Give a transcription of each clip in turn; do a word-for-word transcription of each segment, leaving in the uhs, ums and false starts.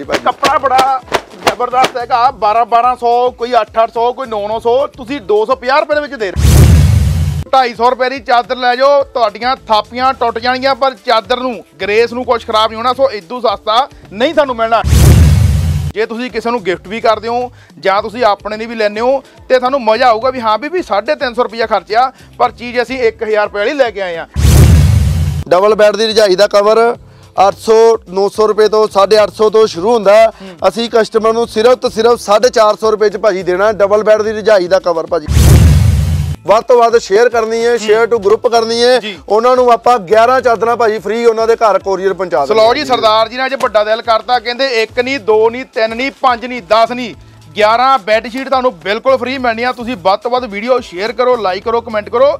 कपड़ा बड़ा जबरदस्त है, बारह बारह सौ कोई अठ अठ सौ कोई नौ नौ सौ तुसी दो सौ पचास रुपए दे विच दे ढाई सौ रुपए की चादर लै जाओ, तुहाडियां थापियां टुट जाणगियां पर चादर नूं ग्रेस नूं कुछ खराब नहीं होना। सो इदू सस्ता नहीं सानूं मिलना। जे तुसी किसी नूं गिफ्ट भी करदे हो जां तुसी अपने लिए भी लैंदे हो तो सानूं मज़ा आऊगा भी हाँ भी भी साढ़े तीन सौ रुपया खर्चा पर चीज़ असीं एक हज़ार रुपये वाली लैके आए हैं। डबल बैड की रजाई का कवर अठ सौ नौ सौ रुपए तो साढ़े अठ सौ तो शुरू होंदा। असीं कस्टमर नूं सिर्फ तो सिर्फ साढ़े चार सौ रुपए च भाजी देना डबल बैड की रजाई का कवर भाजी। ਵੱਧ ਤੋਂ ਵੱਧ शेयर करनी है, शेयर टू ग्रुप करनी है, उन्होंने ਆਪਾਂ ग्यारह ਚਾਦਰਾਂ ਭਾਜੀ ਫ੍ਰੀ ਉਹਨਾਂ ਦੇ ਘਰ ਕੋਰੀਅਰ ਪਹੁੰਚਾ ਦਿੰਦੇ। ਸਲੋ ਜੀ ਸਰਦਾਰ ਜੀ ਨੇ ਅੱਜ ਵੱਡਾ ਦਿਲ ਕਰਤਾ, ਕਹਿੰਦੇ ਇੱਕ ਨਹੀਂ ਦੋ ਨਹੀਂ ਤਿੰਨ ਨਹੀਂ ਪੰਜ ਨਹੀਂ ਦਸ ਨਹੀਂ ग्यारह ਬੈੱਡ ਸ਼ੀਟ ਤੁਹਾਨੂੰ ਬਿਲਕੁਲ ਫ੍ਰੀ ਮਿਲਣੀਆਂ। ਤੁਸੀਂ ਵੱਧ ਤੋਂ ਵੱਧ ਵੀਡੀਓ ਸ਼ੇਅਰ ਕਰੋ, ਲਾਈਕ ਕਰੋ, ਕਮੈਂਟ ਕਰੋ।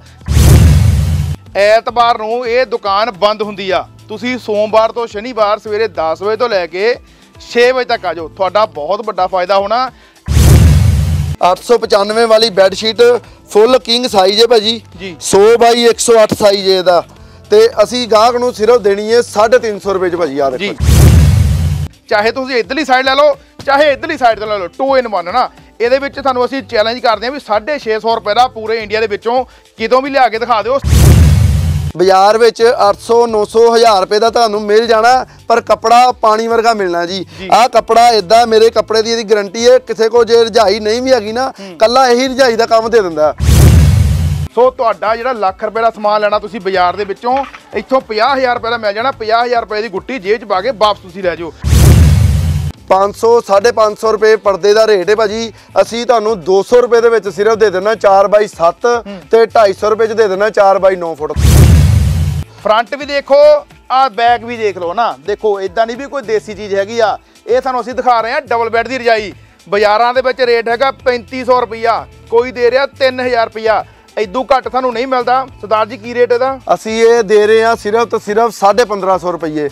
ਐਤਵਾਰ ਨੂੰ ਇਹ ਦੁਕਾਨ ਬੰਦ ਹੁੰਦੀ ਆ, ਤੁਸੀਂ ਸੋਮਵਾਰ ਤੋਂ ਸ਼ਨੀਵਾਰ ਸਵੇਰੇ दस ਵਜੇ ਤੋਂ ਲੈ ਕੇ छह ਵਜੇ ਤੱਕ ਆ ਜਾਓ, ਤੁਹਾਡਾ ਬਹੁਤ ਵੱਡਾ ਫਾਇਦਾ ਹੋਣਾ। अठ सौ पचानवे वाली bed sheet full king size है भाजी, सौ बाई एक सौ अठ साइज है इहदा ते असी गाहक नूं सिर्फ देनी है साढ़े तीन सौ रुपए च भाजी। आ देखो चाहे तुसीं इधरली साइड ले लो चाहे इधरली साइड तो ले लो, टू इन वन ना। ਇਹਦੇ ਵਿੱਚ ਤੁਹਾਨੂੰ ਅਸੀਂ ਚੈलेंज ਕਰਦੇ ਹਾਂ ਵੀ साढ़े छे सौ रुपए ਦਾ ਪੂਰੇ ਇੰਡੀਆ ਦੇ ਵਿੱਚੋਂ ਕਿਤੋਂ ਵੀ ਲਿਆ ਕੇ ਦਿਖਾ ਦਿਓ। बाजार में अठ सौ नौ सौ हज़ार रुपए का तुहानूं मिल जाना पर कपड़ा पानी वर्गा मिलना जी। आ कपड़ा इदा मेरे कपड़े की गारंटी है, किसी को जे रजाई नहीं भी हैगी ना कला यही रजाई का काम दे दिंदा। सो तुहाडा जिहड़ा लाख रुपए का समान लेना तुसीं बाजार दे विचों इत्थों पचास हज़ार रुपए का मिल जाना। पचास हज़ार रुपए की गुट्टी जेब च पा के वापस तुसीं लै जाओ। पाँच सौ साढ़े पाँच सौ रुपए पर्दे का रेट है भाजी। असी तुहानूं दो सौ रुपए दे विच सिर्फ दे देना चार बाई सत्त ते ढाई सौ रुपए च दे देना चार बाई नौ फुट। फ्रंट भी देखो आ बैक भी देख लो ना, देखो इदा नहीं भी कोई देसी चीज़ हैगी आ। ये सानूं असीं दिखा रहे हैं डबल बैड की रजाई। बाजारां दे विच रेट हैगा पैंती सौ रुपया, कोई दे रहा तीन हज़ार रुपया, इदू घट सानूं नहीं मिलता। सरदार जी की रेट इहदा? असीं ये दे रहे हैं सिर्फ तो सिर्फ साढ़े पंद्रह सौ रुपये।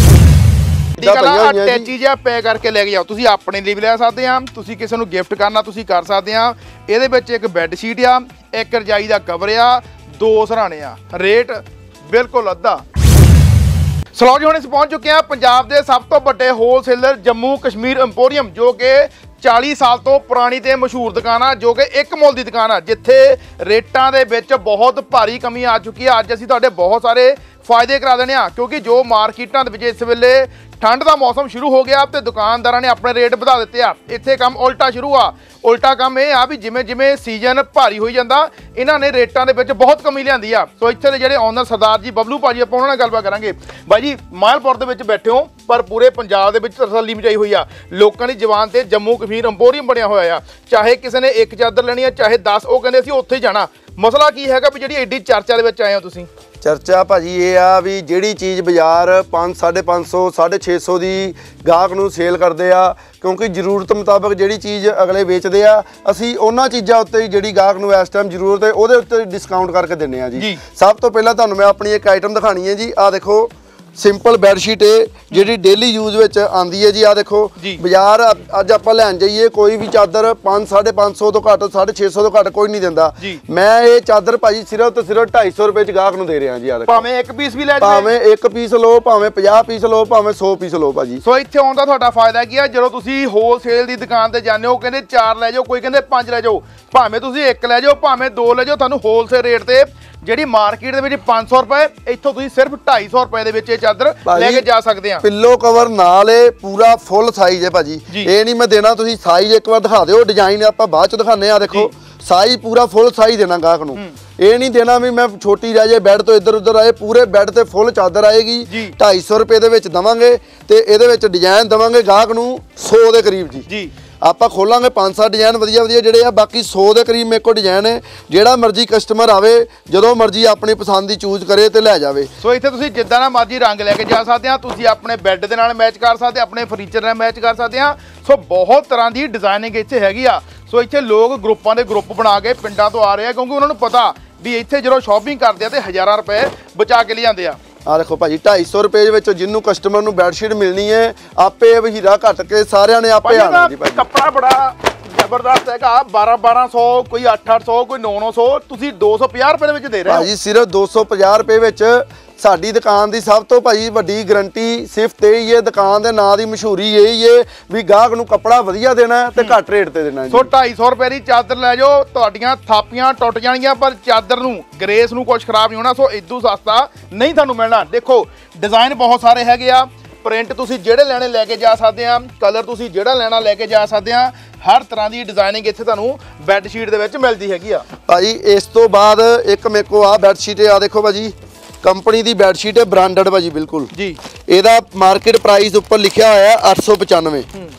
अटैची जिहा पै करके लैके जाओ, तुसीं अपने लिए भी लै सकदे आ, तुसीं किसी नूं गिफ्ट करना तुसीं कर सकदे आ। इहदे विच एक बैड शीट आ, एक रजाई दा कवर आ, दो सराणे आ, रेट बिल्कुल अद्धा। सलौ जी हुण असीं पहुंच चुके हैं पंजाब के सब तो बड़े होलसेलर जम्मू कश्मीर इंपोरियम, जो कि चालीस साल तो पुरानी ते मशहूर दुकान आ, जो कि एक मोल की दुकान आ, जिथे रेटां दे विच बहुत भारी कमी आ चुकी है। अज असीं तुहाडे बहुत सारे फायदे करा देने आ, क्योंकि जो मार्केटां दे विच इस वेले ठंड का मौसम शुरू हो गया तो दुकानदारों ने अपने रेट बढ़ा दिते आ। इत्थे काम उल्टा शुरू आ, उल्टा काम यह आ भी जिमें जिमें सीजन भारी होई जांदा इन्हां ने रेटां दे विच बहुत कमी लिआंदी आ। सो इत्थे दे जिहड़े ओनर सरदार जी बबलू भाजी आपां उन्हां नाल गलबात करांगे। बाई जी मालपुर दे विच बैठे हो पर पूरे पंजाब दे विच तसल्ली मचाई हुई आ, लोकां दी जवान ते जम्मू कश्मीर इंपोरियम बनया होया आ। चाहे किसी ने एक चादर लैनी है चाहे दस, वो कहंदे असीं उत्थे ही जाना। मसला की हैगा भी जिहड़ी एडी चर्चा दे विच आए हो तुसीं? चर्चा भाजी ये आ भी जिहड़ी चीज़ बाजार पाँच साढ़े पाँच सौ साढ़े छे सौ की गाहक नूं सेल करते आ, क्योंकि जरूरत मुताबिक जिहड़ी चीज़ अगले वेचते आ असी उन्हां चीज़ां उत्ते जिहड़ी गाहक नूं इस टाइम जरूरत है उहदे उत्ते डिस्काउंट करके दिंदे आ जी। सब तो पहला तुहानूं मैं अपनी एक आइटम दिखानी है जी। आ देखो सिंपल बैडशीट है जी डेली यूज में आती है जी। आ देखो बाजार अज आप लैन जाइए कोई भी चादर पाँच साढ़े पाँच सौ तो घट साढ़े छे सौ तो घट कोई नहीं दिंदा। मैं ये चादर भाजी सिर्फ तो सिर्फ ढाई सौ रुपए च गाहक नूं दे रहा जी। भावें एक पीस भी लै भावें एक पीस लो भावें पचास पीस लो भावें सौ पीस लो भाजी। सो इत्थे आउण दा तुहाडा फायदा की है, जदों तुसीं होलसेल की दुकान ते जाने हो कहंदे चार लै जाओ, कोई कहंदे पाँच लै जाओ, भावें तुसीं एक लै जाओ भावें दो लै जाओ, तुहानूं होलसेल रेट ते ਜਿਹੜੀ ਮਾਰਕੀਟ ਦੇ ਵਿੱਚ पाँच सौ रुपए ਇੱਥੋਂ ਤੁਸੀਂ ਸਿਰਫ ढाई सौ रुपए ਦੇ ਵਿੱਚ ਇਹ ਚਾਦਰ ਲੈ ਕੇ ਜਾ ਸਕਦੇ ਆ। ਪਿੱਲੋ ਕਵਰ ਨਾਲ ਇਹ ਪੂਰਾ ਫੁੱਲ ਸਾਈਜ਼ ਹੈ ਭਾਜੀ। ਇਹ ਨਹੀਂ ਮੈਂ ਦੇਣਾ, ਤੁਸੀਂ ਸਾਈਜ਼ ਇੱਕ ਵਾਰ ਦਿਖਾ ਦਿਓ, ਡਿਜ਼ਾਈਨ ਆਪਾਂ ਬਾਅਦ ਚ ਦਿਖਾਣੇ ਆ। ਦੇਖੋ ਸਾਈਜ਼ पूरा फुल साइज देना गाहक नूं, ये नहीं देना भी मैं छोटी रह जाए बैड तो इधर उधर आए, पूरे बैड ते फुल चादर आएगी। ढाई सौ रुपए दे विच दवांगे ते इहदे विच डिजाइन दवांगे गाहक नूं सौ दे करीब जी। जी ਆਪਾਂ ਖੋਲਾਂਗੇ पाँच सौ डिजाइन वधिया वधिया ਜਿਹੜੇ ਆ, बाकी सौ ਦੇ ਕਰੀਬ ਮੇਰੇ ਕੋਲ डिजाइन है। ਜਿਹੜਾ ਮਰਜ਼ੀ ਕਸਟਮਰ ਆਵੇ ਜਦੋਂ ਮਰਜ਼ੀ ਆਪਣੀ ਪਸੰਦ ਦੀ ਚੂਜ਼ ਕਰੇ ਤੇ ਲੈ ਜਾਵੇ। ਸੋ ਇੱਥੇ ਤੁਸੀਂ ਜਿੱਦਾਂ ਦਾ ਮਰਜ਼ੀ ਰੰਗ ਲੈ ਕੇ ਜਾ ਸਕਦੇ ਆ, ਤੁਸੀਂ ਆਪਣੇ ਬੈੱਡ ਦੇ ਨਾਲ ਮੈਚ ਕਰ ਸਕਦੇ, ਆਪਣੇ ਫਰਨੀਚਰ ਨਾਲ ਮੈਚ ਕਰ ਸਕਦੇ ਆ। ਸੋ ਬਹੁਤ ਤਰ੍ਹਾਂ ਦੀ ਡਿਜ਼ਾਈਨਿੰਗ ਇੱਥੇ ਹੈਗੀ ਆ। ਸੋ ਇੱਥੇ ਲੋਕ ਗਰੁੱਪਾਂ ਦੇ ਗਰੁੱਪ ਬਣਾ ਕੇ ਪਿੰਡਾਂ ਤੋਂ ਆ ਰਹੇ ਆ, ਕਿਉਂਕਿ ਉਹਨਾਂ ਨੂੰ ਪਤਾ ਵੀ ਇੱਥੇ ਜਦੋਂ ਸ਼ਾਪਿੰਗ ਕਰਦੇ ਆ ਤੇ ਹਜ਼ਾਰਾਂ ਰੁਪਏ ਬਚਾ ਕੇ ਲਿਆਉਂਦੇ ਆ। आ देखो भाजी ढाई सौ रुपए जिन्हों कस्टमर नूं बैडशीट मिलनी है आपे हीरा घट के सारिਆਂ ने आपे आना जी। कपड़ा बड़ा ਜ਼ਬਰਦਸਤ ਹੈਗਾ। ਬਾਰਾਂ ਬਾਰਾਂ ਸੌ, ਕੋਈ ਅੱਠ ਅੱਠ ਸੌ, ਕੋਈ ਨੌ ਨੌ ਸੌ, ਤੁਸੀਂ ਦੋ ਸੌ ਪੰਜਾਹ ਰੁਪਏ ਦੇ ਵਿੱਚ ਦੇ ਰਹੇ ਹੋ ਭਾਜੀ। ਸਿਰਫ ਦੋ ਸੌ ਪੰਜਾਹ ਰੁਪਏ ਵਿੱਚ ਸਾਡੀ ਦੁਕਾਨ ਦੀ ਸਭ ਤੋਂ ਭਾਜੀ ਵੱਡੀ ਗਰੰਟੀ ਸਿਫਤ ਇਹ ਹੀ ਹੈ, ਦੁਕਾਨ ਦੇ ਨਾਂ ਦੀ ਮਸ਼ਹੂਰੀ ਇਹ ਹੀ ਹੈ ਵੀ ਗਾਹਕ ਨੂੰ ਕੱਪੜਾ ਵਧੀਆ ਦੇਣਾ ਤੇ ਘੱਟ ਰੇਟ ਤੇ ਦੇਣਾ ਜੀ। ਸੋ ਢਾਈ ਸੌ ਰੁਪਏ ਦੀ ਚਾਦਰ ਲੈ ਜਾਓ, ਤੁਹਾਡੀਆਂ ਥਾਪੀਆਂ ਟੁੱਟ ਜਾਣਗੀਆਂ ਪਰ ਚਾਦਰ ਨੂੰ, ਗਰੇਸ ਨੂੰ ਕੁਝ ਖਰਾਬ ਨਹੀਂ ਹੋਣਾ। ਸੋ ਇਦੋਂ ਸਸਤਾ ਨਹੀਂ ਤੁਹਾਨੂੰ ਮਿਲਣਾ। ਦੇਖੋ ਡਿਜ਼ਾਈਨ ਬਹੁਤ ਸਾਰੇ ਹੈਗੇ ਆ, ਪ੍ਰਿੰਟ ਤੁਸੀਂ ਜਿਹੜੇ ਲੈਣੇ ਲੈ ਕੇ ਜਾ ਸਕਦੇ ਆ, ਕਲਰ ਤੁਸੀਂ ਜਿਹੜਾ ਲੈਣਾ ਲੈ ਕੇ ਜਾ ਸਕਦੇ ਆ। ਹਰ ਤਰ੍ਹਾਂ ਦੀ ਡਿਜ਼ਾਈਨਿੰਗ ਇੱਥੇ ਤੁਹਾਨੂੰ ਬੈੱਡ ਸ਼ੀਟ ਦੇ ਵਿੱਚ ਮਿਲਦੀ ਹੈਗੀ ਆ ਭਾਜੀ। ਇਸ ਤੋਂ ਬਾਅਦ ਇੱਕ ਮੇਰੇ ਕੋਲ ਆ ਬੈੱਡ ਸ਼ੀਟ ਆ ਦੇਖੋ ਭਾਜੀ, ਕੰਪਨੀ ਦੀ ਬੈੱਡ ਸ਼ੀਟ ਹੈ, ਬ੍ਰਾਂਡਡ ਭਾਜੀ ਬਿਲਕੁਲ ਜੀ। ਇਹਦਾ ਮਾਰਕੀਟ ਪ੍ਰਾਈਸ ਉੱਪਰ ਲਿਖਿਆ ਹੋਇਆ ਅੱਠ ਸੌ ਪਚਾਨਵੇਂ।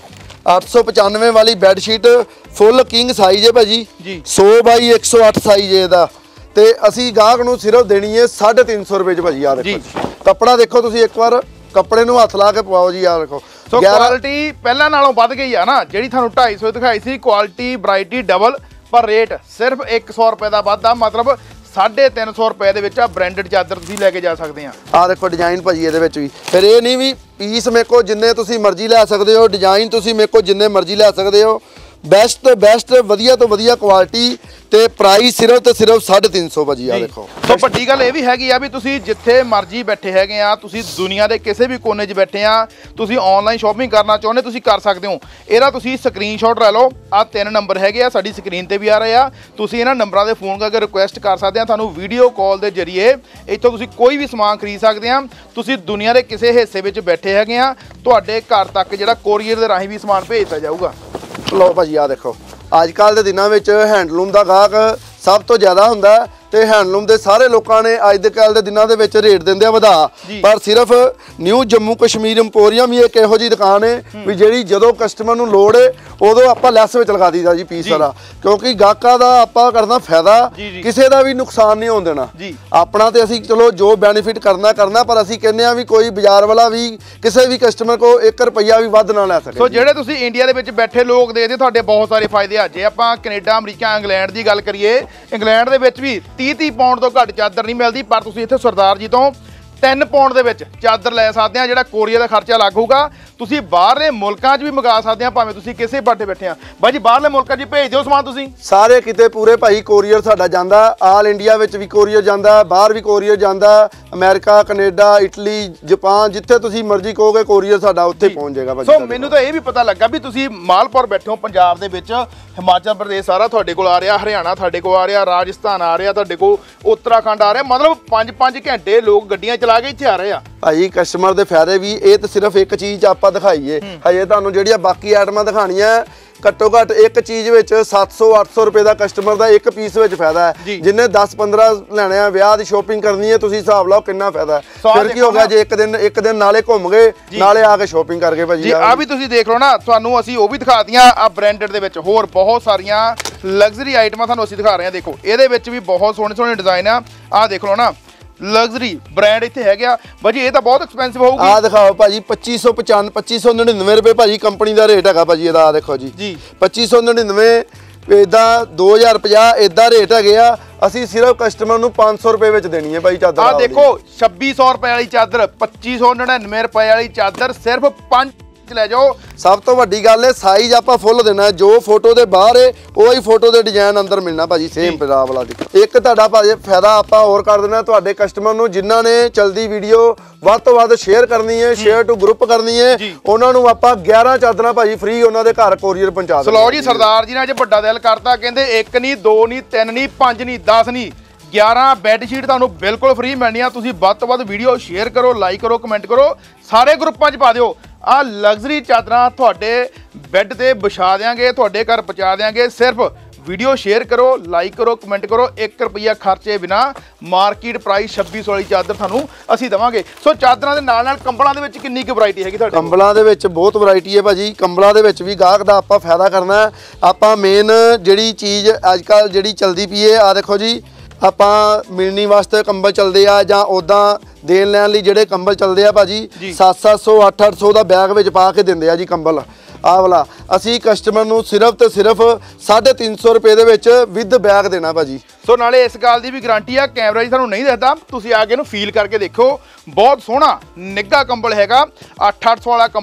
ਅੱਠ ਸੌ ਪਚਾਨਵੇਂ ਵਾਲੀ bed sheet full king size ਹੈ ਭਾਜੀ ਜੀ, ਸੌ ਬਾਈ ਇੱਕ ਸੌ ਅੱਠ ਸਾਈਜ਼ ਇਹਦਾ, ਤੇ ਅਸੀਂ ਗਾਹਕ ਨੂੰ ਸਿਰਫ ਦੇਣੀ ਹੈ ਸਾਢੇ ਤਿੰਨ ਸੌ ਰੁਪਏ ਚ ਭਾਜੀ। ਆ ਦੇਖੋ ਕੱਪੜਾ ਦੇਖੋ ਤੁਸੀਂ ਇੱਕ ਵਾਰ, ਕੱਪੜੇ ਨੂੰ ਹੱਥ ਲਾ ਕੇ ਪਵਾਓ ਜੀ। ਆ ਦੇਖੋ ਸੋ ਕੁਆਲਿਟੀ ਪਹਿਲਾਂ ਨਾਲੋਂ ਵੱਧ ਗਈ ਆ ਨਾ, ਜਿਹੜੀ ਤੁਹਾਨੂੰ ਢਾਈ ਸੌ ਦਿਖਾਈ ਸੀ, ਕੁਆਲਿਟੀ ਵੈਰਾਈਟੀ ਡਬਲ, ਪਰ ਰੇਟ ਸਿਰਫ ਇੱਕ ਸੌ ਰੁਪਏ ਦਾ ਵੱਧਦਾ, ਮਤਲਬ ਸਾਢੇ ਤਿੰਨ ਸੌ ਰੁਪਏ ਦੇ ਵਿੱਚ ਆ ਬ੍ਰਾਂਡਡ ਚਾਦਰ ਤੁਸੀਂ ਲੈ ਕੇ ਜਾ ਸਕਦੇ ਆ। ਆ ਦੇਖੋ ਡਿਜ਼ਾਈਨ ਭਾਜੀ ਇਹਦੇ ਵਿੱਚ ਵੀ, ਫਿਰ ਇਹ ਨਹੀਂ ਵੀ ਪੀਸ ਮੇਰੇ ਕੋਲ ਜਿੰਨੇ ਤੁਸੀਂ ਮਰਜ਼ੀ ਲੈ ਸਕਦੇ ਹੋ, ਡਿਜ਼ਾਈਨ ਤੁਸੀਂ ਮੇਰੇ ਕੋਲ ਜਿੰਨੇ ਮਰਜ਼ੀ ਲੈ ਸਕਦੇ ਹੋ। ਬੈਸਟ ਤੋਂ ਬੈਸਟ, ਵਧੀਆ ਤੋਂ ਵਧੀਆ ਕੁਆਲਿਟੀ ਤੇ ਪ੍ਰਾਈਸ ਸਿਰਫ ਤੇ ਸਿਰਫ ਸਾਢੇ ਤਿੰਨ ਸੌ ਭਾਜੀ। ਆ ਦੇਖੋ ਸੋ ਵੱਡੀ ਗੱਲ ਇਹ ਵੀ ਹੈਗੀ ਆ ਵੀ ਤੁਸੀਂ ਜਿੱਥੇ ਮਰਜ਼ੀ ਬੈਠੇ ਹੈਗੇ ਆ, ਤੁਸੀਂ ਦੁਨੀਆ ਦੇ ਕਿਸੇ ਵੀ ਕੋਨੇ 'ਚ ਬੈਠੇ ਆ, ਤੁਸੀਂ ਆਨਲਾਈਨ ਸ਼ਾਪਿੰਗ ਕਰਨਾ ਚਾਹੁੰਦੇ ਤੁਸੀਂ ਕਰ ਸਕਦੇ ਹੋ। ਇਹਦਾ ਤੁਸੀਂ ਸਕਰੀਨਸ਼ਾਟ ਲੈ ਲਓ, ਆ ਤਿੰਨ ਨੰਬਰ ਹੈਗੇ ਆ ਸਾਡੀ ਸਕਰੀਨ ਤੇ ਵੀ ਆ ਰਹੇ ਆ, ਤੁਸੀਂ ਇਹਨਾਂ ਨੰਬਰਾਂ ਦੇ ਫੋਨ ਕਰਕੇ ਰਿਕੁਐਸਟ ਕਰ ਸਕਦੇ ਆ। ਤੁਹਾਨੂੰ ਵੀਡੀਓ ਕਾਲ ਦੇ ਜ਼ਰੀਏ ਇੱਥੋਂ ਤੁਸੀਂ ਕੋਈ ਵੀ ਸਮਾਨ ਖਰੀਦ ਸਕਦੇ ਆ। ਤੁਸੀਂ ਦੁਨੀਆ ਦੇ ਕਿਸੇ ਹਿੱਸੇ ਵਿੱਚ ਬੈਠੇ ਹੈਗੇ ਆ, ਤੁਹਾਡੇ ਘਰ ਤੱਕ ਜਿਹੜਾ ਕੋਰੀਅਰ ਦੇ ਰਾਹੀਂ ਵੀ ਸਮਾਨ ਭੇਜਤਾ ਜਾਊਗਾ। ਲਓ ਭਾਜੀ ਆ ਦੇਖੋ, ਅੱਜ ਕੱਲ੍ਹ ਦੇ ਦਿਨਾਂ ਵਿੱਚ ਹੈਂਡਲੂਮ ਦਾ ਗਾਹਕ ਸਭ ਤੋਂ ਜ਼ਿਆਦਾ ਹੁੰਦਾ, ਤੇ ਹੈਂਡਲੂਮ ਦੇ ਸਾਰੇ ਲੋਕਾਂ ਨੇ ਅੱਜ ਦੇ ਕੱਲ੍ਹ ਦੇ ਦਿਨਾਂ ਦੇ ਵਿੱਚ ਰੇਟ ਦਿੰਦੇ ਆ ਵਧਾ, ਪਰ ਸਿਰਫ ਨਿਊ ਜੰਮੂ ਕਸ਼ਮੀਰ ਇੰਪੋਰੀਅਮ ਹੀ ਇੱਕ ਇਹੋ ਜਿਹੀ ਦੁਕਾਨ ਹੈ ਵੀ ਜਿਹੜੀ ਜਦੋਂ ਕਸਟਮਰ ਨੂੰ ਲੋੜ ਹੈ ਉਦੋਂ ਆਪਾਂ ਲੈਸ ਵਿੱਚ ਲਗਾ ਦਈਦਾ ਜੀ ਪੀਸ ਵਾਲਾ, ਕਿਉਂਕਿ ਗਾਹਕਾਂ ਦਾ ਆਪਾਂ ਕਰਨਾ ਫਾਇਦਾ, ਕਿਸੇ ਦਾ ਵੀ ਨੁਕਸਾਨ ਨਹੀਂ ਹੋਣ ਦੇਣਾ। ਆਪਣਾ ਤੇ ਅਸੀਂ ਚਲੋ ਜੋ ਬੈਨੀਫਿਟ ਕਰਨਾ ਕਰਨਾ, ਪਰ ਅਸੀਂ ਕਹਿੰਦੇ ਆ ਵੀ ਕੋਈ ਬਾਜ਼ਾਰ ਵਾਲਾ ਵੀ ਕਿਸੇ ਵੀ ਕਸਟਮਰ ਕੋ ਇੱਕ ਰੁਪਈਆ ਵੀ ਵੱਧ ਨਾ ਲੈ ਸਕੇ। ਸੋ ਜਿਹੜੇ ਤੁਸੀਂ ਇੰਡੀਆ ਦੇ ਵਿੱਚ ਬੈਠੇ ਲੋਕ ਦੇਖਦੇ, ਤੁਹਾਡੇ ਬਹੁਤ ਸਾਰੇ ਫਾਇਦੇ ਆ। ਜੇ ਆਪਾਂ ਕੈਨੇਡਾ, ਅਮਰੀਕਾ, ਇੰਗਲੈਂਡ ਦੀ ਗੱਲ ਕਰੀਏ, ਇੰਗਲੈਂਡ ਦੇ ਵਿੱਚ ਵੀ ਤੀਹ ਤੀਹ ਪਾਉਂਡ ਤੋਂ ਘੱਟ ਚਾਦਰ ਨਹੀਂ ਮਿਲਦੀ, ਪਰ ਤੁਸੀਂ ਇੱਥੇ ਸਰਦਾਰ ਜੀ ਤੋਂ ਤਿੰਨ ਪਾਉਂਡ ਦੇ ਵਿੱਚ ਚਾਦਰ ਲੈ ਸਕਦੇ ਆ, ਜਿਹੜਾ ਕੋਰੀਅਰ ਦਾ ਖਰਚਾ ਲੱਗ ਹੋਊਗਾ। ਤੁਸੀਂ ਬਾਹਰਲੇ ਮੁਲਕਾਂ 'ਚ ਵੀ ਮੰਗਾ ਸਕਦੇ ਆ, ਭਾਵੇਂ ਤੁਸੀਂ ਕਿਸੇ ਬਾਟੇ ਬੈਠੇ ਆ। ਬਾਈ ਜੀ ਬਾਹਰਲੇ ਮੁਲਕਾਂ 'ਚ ਭੇਜ ਦਿਓ ਸਮਾਨ ਤੁਸੀਂ। ਸਾਰੇ ਕਿਤੇ ਪੂਰੇ ਭਾਈ ਕੋਰੀਅਰ ਸਾਡਾ ਜਾਂਦਾ, ਆਲ ਇੰਡੀਆ ਵਿੱਚ ਵੀ ਕੋਰੀਅਰ ਜਾਂਦਾ, ਬਾਹਰ ਵੀ ਕੋਰੀਅਰ ਜਾਂਦਾ, ਅਮਰੀਕਾ, ਕੈਨੇਡਾ, ਇਟਲੀ, ਜਾਪਾਨ, ਜਿੱਥੇ ਤੁਸੀਂ ਮਰਜ਼ੀ ਕਹੋਗੇ ਕੋਰੀਅਰ ਸਾਡਾ ਉੱਥੇ ਪਹੁੰਚ ਜਾਏਗਾ ਭਾਜੀ। ਸੋ ਮੈਨੂੰ ਤਾਂ ਇਹ ਵੀ ਪਤਾ ਲੱਗਾ ਵੀ ਤੁਸੀਂ ਮਾਲਪੁਰ ਬੈਠੇ ਹੋ ਪੰਜਾਬ ਦੇ ਵਿੱਚ, ਹਿਮਾਚਲ ਪ੍ਰਦੇਸ਼ ਸਾਰਾ ਤੁਹਾਡੇ ਕੋਲ ਆ ਰਿਹਾ, ਹਰਿਆਣਾ ਤੁਹਾਡੇ ਕੋਲ ਆ ਰਿਹਾ, ਰਾਜਸਥਾਨ ਆ ਰਿਹਾ, ਤੁਹਾਡੇ ਕੋਲ ਉੱਤਰਾਖੰਡ ਆ ਰਿਹਾ, ਮਤਲਬ ਪੰਜ ਪੰਜ ਘੰਟੇ ਲੋਕ ਗੱਡੀਆਂ ਚਲਾ ਕੇ ਇੱਥੇ ਆ ਰਹੇ ਆ। ਭਾਈ ਕਸਟਮਰ ਦੇ ਫਾਇਦੇ ਵੀ, ਇਹ ਤਾਂ ਸਿਰਫ ਇੱਕ ਚੀਜ਼ ਆਪਾਂ ਦਿਖਾਈਏ, ਹਜੇ ਤੁਹਾਨੂੰ ਜਿਹੜੀਆਂ ਬਾਕੀ ਆਈਟਮਾਂ ਦਿਖਾਣੀਆਂ ਘੱਟੋ ਘੱਟ ਇੱਕ ਚੀਜ਼ ਵਿੱਚ ਸੱਤ ਸੌ ਅੱਠ ਸੌ ਰੁਪਏ ਦਾ ਕਸਟਮਰ ਦਾ ਇੱਕ ਪੀਸ ਵਿੱਚ ਫਾਇਦਾ ਹੈ। ਜਿੰਨੇ ਦਸ ਪੰਦਰਾਂ ਲੈਣੇ ਆ, ਵਿਆਹ ਦੀ ਸ਼ੋਪਿੰਗ ਕਰਨੀ ਹੈ, ਤੁਸੀਂ ਹਿਸਾਬ ਲਾਓ ਕਿੰਨਾ ਫਾਇਦਾ ਹੈ। ਫਿਰ ਕੀ ਹੋ ਗਿਆ ਜੇ ਇੱਕ ਦਿਨ ਇੱਕ ਦਿਨ ਨਾਲੇ ਘੁੰਮ ਗਏ ਨਾਲੇ ਆ ਕੇ ਸ਼ੋਪਿੰਗ ਕਰਕੇ ਭਾਜੀ। ਆ ਵੀ ਤੁਸੀਂ ਦੇਖ ਲਓ ਨਾ, ਤੁਹਾਨੂੰ ਅਸੀਂ ਉਹ ਵੀ ਦਿਖਾਤੀਆਂ ਆ ਬ੍ਰਾਂਡਡ ਦੇ ਵਿੱਚ, ਹੋਰ ਬਹੁਤ ਸਾਰੀਆਂ ਲਗਜ਼ਰੀ ਆਈਟਮਾਂ ਤੁਹਾਨੂੰ ਅਸੀਂ ਦਿਖਾ ਰਹੇ ਹਾਂ। ਦੇਖੋ ਇਹਦੇ ਵਿੱਚ ਵੀ ਬਹੁਤ ਸੋਹਣੇ ਸੋਹਣੇ ਡਿਜ਼ਾਈਨ ਆ, ਆਹ ਦੇਖ ਲਓ ਨਾ, ਲਗਜ਼ਰੀ ਬ੍ਰਾਂਡ ਇੱਥੇ ਹੈਗੇ ਆ ਭਾਜੀ। ਇਹ ਤਾਂ ਬਹੁਤ ਐਕਸਪੈਂਸਿਵ ਹੋਊਗੀ। ਆ ਦਿਖਾਓ ਭਾਜੀ, ਪੱਚੀ ਸੌ ਪਚਾਨਵੇਂ ਪੱਚੀ ਸੌ ਨੜਿਨਵੇਂ ਰੁਪਏ ਭਾਜੀ ਕੰਪਨੀ ਦਾ ਰੇਟ ਹੈਗਾ ਭਾਜੀ ਇਹਦਾ। ਆ ਦੇਖੋ ਜੀ ਜੀ ਪੱਚੀ ਸੌ ਨੜਿਨਵੇਂ, ਇਦਾਂ ਦੋ ਹਜ਼ਾਰ ਪੰਜਾਹ ਇਦਾਂ ਰੇਟ ਹੈਗੇ ਆ। ਅਸੀਂ ਸਿਰਫ ਕਸਟਮਰ ਨੂੰ ਪੰਜ ਸੌ ਰੁਪਏ ਵਿੱਚ ਦੇਣੀ ਹੈ ਭਾਈ ਚਾਦਰ। ਆ ਦੇਖੋ ਛੱਬੀ ਸੌ ਰੁਪਏ ਵਾਲੀ ਚਾਦਰ, ਪੱਚੀ ਸੌ ਨੜਿਨਵੇਂ ਰੁਪਏ ਵਾਲੀ ਚਾਦਰ ਸਿਰਫ ਪੰਜ ਲੈ ਜਾਓ। ਸਭ ਤੋਂ ਵੱਡੀ ਗੱਲ ਹੈ ਸਾਈਜ਼ ਆਪਾਂ ਫੁੱਲ ਦੇਣਾ, ਜੋ ਫੋਟੋ ਦੇ ਬਾਹਰ ਹੈ ਉਹੀ ਫੋਟੋ ਦੇ ਡਿਜ਼ਾਈਨ ਅੰਦਰ ਮਿਲਣਾ ਭਾਜੀ, ਸੇਮ ਪੰਜਾਬ ਵਾਲਾ ਦੀ। ਇੱਕ ਤੁਹਾਡਾ ਭਾਜੀ ਫਾਇਦਾ ਆਪਾਂ ਹੋਰ ਕਰ ਦੇਣਾ ਤੁਹਾਡੇ ਕਸਟਮਰ ਨੂੰ, ਜਿਨ੍ਹਾਂ ਨੇ ਚਲਦੀ ਵੀਡੀਓ ਵੱਧ ਤੋਂ ਵੱਧ ਸ਼ੇਅਰ ਕਰਨੀ ਹੈ, ਸ਼ੇਅਰ ਟੂ ਗਰੁੱਪ ਕਰਨੀ ਹੈ, ਉਹਨਾਂ ਨੂੰ ਆਪਾਂ ਗਿਆਰਾਂ ਚਾਦਰਾਂ ਭਾਜੀ ਫ੍ਰੀ ਉਹਨਾਂ ਦੇ ਘਰ ਕੋਰੀਅਰ ਪਹੁੰਚਾ ਦੇਣਾ। ਸਲੋ ਜੀ ਸਰਦਾਰ ਜੀ ਨੇ ਅੱਜ ਵੱਡਾ ਦਿਲ ਕਰਤਾ, ਕਹਿੰਦੇ ਇੱਕ ਨਹੀਂ, ਦੋ ਨਹੀਂ, ਤਿੰਨ ਨਹੀਂ, ਪੰਜ ਨਹੀਂ, ਦਸ ਨਹੀਂ, ਗਿਆਰਾਂ ਬੈੱਡ ਸ਼ੀਟ ਤੁਹਾਨੂੰ ਬਿਲਕੁਲ ਫ੍ਰੀ ਮਿਲਣੀਆਂ। ਤੁਸੀਂ ਵੱਧ ਤੋਂ ਵੱਧ ਵੀਡੀਓ ਸ਼ੇਅਰ ਕਰੋ, ਲਾਈਕ ਕਰੋ, ਕਮੈਂਟ ਕਰੋ, ਸਾਰੇ ਗਰੁੱਪਾਂ 'ਚ ਪਾ ਦਿਓ। ਆ ਲਗਜ਼ਰੀ ਚਾਦਰਾਂ ਤੁਹਾਡੇ ਬੈੱਡ ਤੇ ਵਿਛਾ ਦਿਆਂਗੇ, ਤੁਹਾਡੇ ਘਰ ਪਹੁੰਚਾ ਦਿਆਂਗੇ। ਸਿਰਫ ਵੀਡੀਓ ਸ਼ੇਅਰ ਕਰੋ, ਲਾਈਕ ਕਰੋ, ਕਮੈਂਟ ਕਰੋ, ਇੱਕ ਰੁਪਈਆ ਖਰਚੇ ਬਿਨਾ ਮਾਰਕੀਟ ਪ੍ਰਾਈਸ ਛੱਬੀ ਸੌ ਵਾਲੀ ਚਾਦਰ ਤੁਹਾਨੂੰ ਅਸੀਂ ਦੇਵਾਂਗੇ। ਸੋ ਚਾਦਰਾਂ ਦੇ ਨਾਲ ਨਾਲ ਕੰਬਲਾਂ ਦੇ ਵਿੱਚ ਕਿੰਨੀ ਕੁ ਵੈਰਾਈਟੀ ਹੈਗੀ ਤੁਹਾਡੇ? ਕੰਬਲਾਂ ਦੇ ਵਿੱਚ ਬਹੁਤ ਵੈਰਾਈਟੀ ਹੈ ਭਾਜੀ। ਕੰਬਲਾਂ ਦੇ ਵਿੱਚ ਵੀ ਗਾਹਕ ਦਾ ਆਪਾਂ ਫਾਇਦਾ ਕਰਨਾ। ਆਪਾਂ ਮੇਨ ਜਿਹੜੀ ਚੀਜ਼ ਅੱਜ ਕੱਲ੍ਹ ਜਿਹੜੀ ਚਲਦੀ ਪਈ ਹੈ, ਆ ਦੇਖੋ ਜੀ, ਆਪਾਂ ਮਿਲਣੀ ਵਾਸਤੇ ਕੰਬਲ ਚੱਲਦੇ ਆ, ਜਾਂ ਉਦਾਂ ਦੇਣ ਲੈਣ ਲਈ ਜਿਹੜੇ ਕੰਬਲ ਚੱਲਦੇ ਆ ਭਾਜੀ, ਸੱਤ ਸੱਤ ਸੌ ਅੱਠ ਅੱਠ ਸੌ ਦਾ ਬੈਗ ਵਿੱਚ ਪਾ ਕੇ ਦਿੰਦੇ ਆ ਜੀ ਕੰਬਲ। ਆਹ ਵਾਲਾ ਅਸੀਂ ਕਸਟਮਰ ਨੂੰ ਸਿਰਫ ਤੇ ਸਿਰਫ ਸਾਢੇ ਤਿੰਨ ਸੌ ਰੁਪਏ ਦੇ ਵਿੱਚ ਵਿਦ ਬੈਗ ਦੇਣਾ ਭਾਜੀ। ਸੋ ਨਾਲੇ ਇਸ ਗੱਲ ਦੀ ਵੀ ਗਾਰੰਟੀ ਆ, ਕੈਮਰਾ ਜੀ ਤੁਹਾਨੂੰ ਨਹੀਂ ਦਿਖਦਾ, ਤੁਸੀਂ ਆ ਕੇ ਇਹਨੂੰ ਫੀਲ ਕਰਕੇ ਦੇਖੋ। ਬਹੁਤ ਸੋਹਣਾ ਨਿੱਘਾ ਕੰਬਲ ਹੈਗਾ, ਅੱਠ ਅੱਠ ਸੌ ਵਾਲਾ ਕੰਬਲ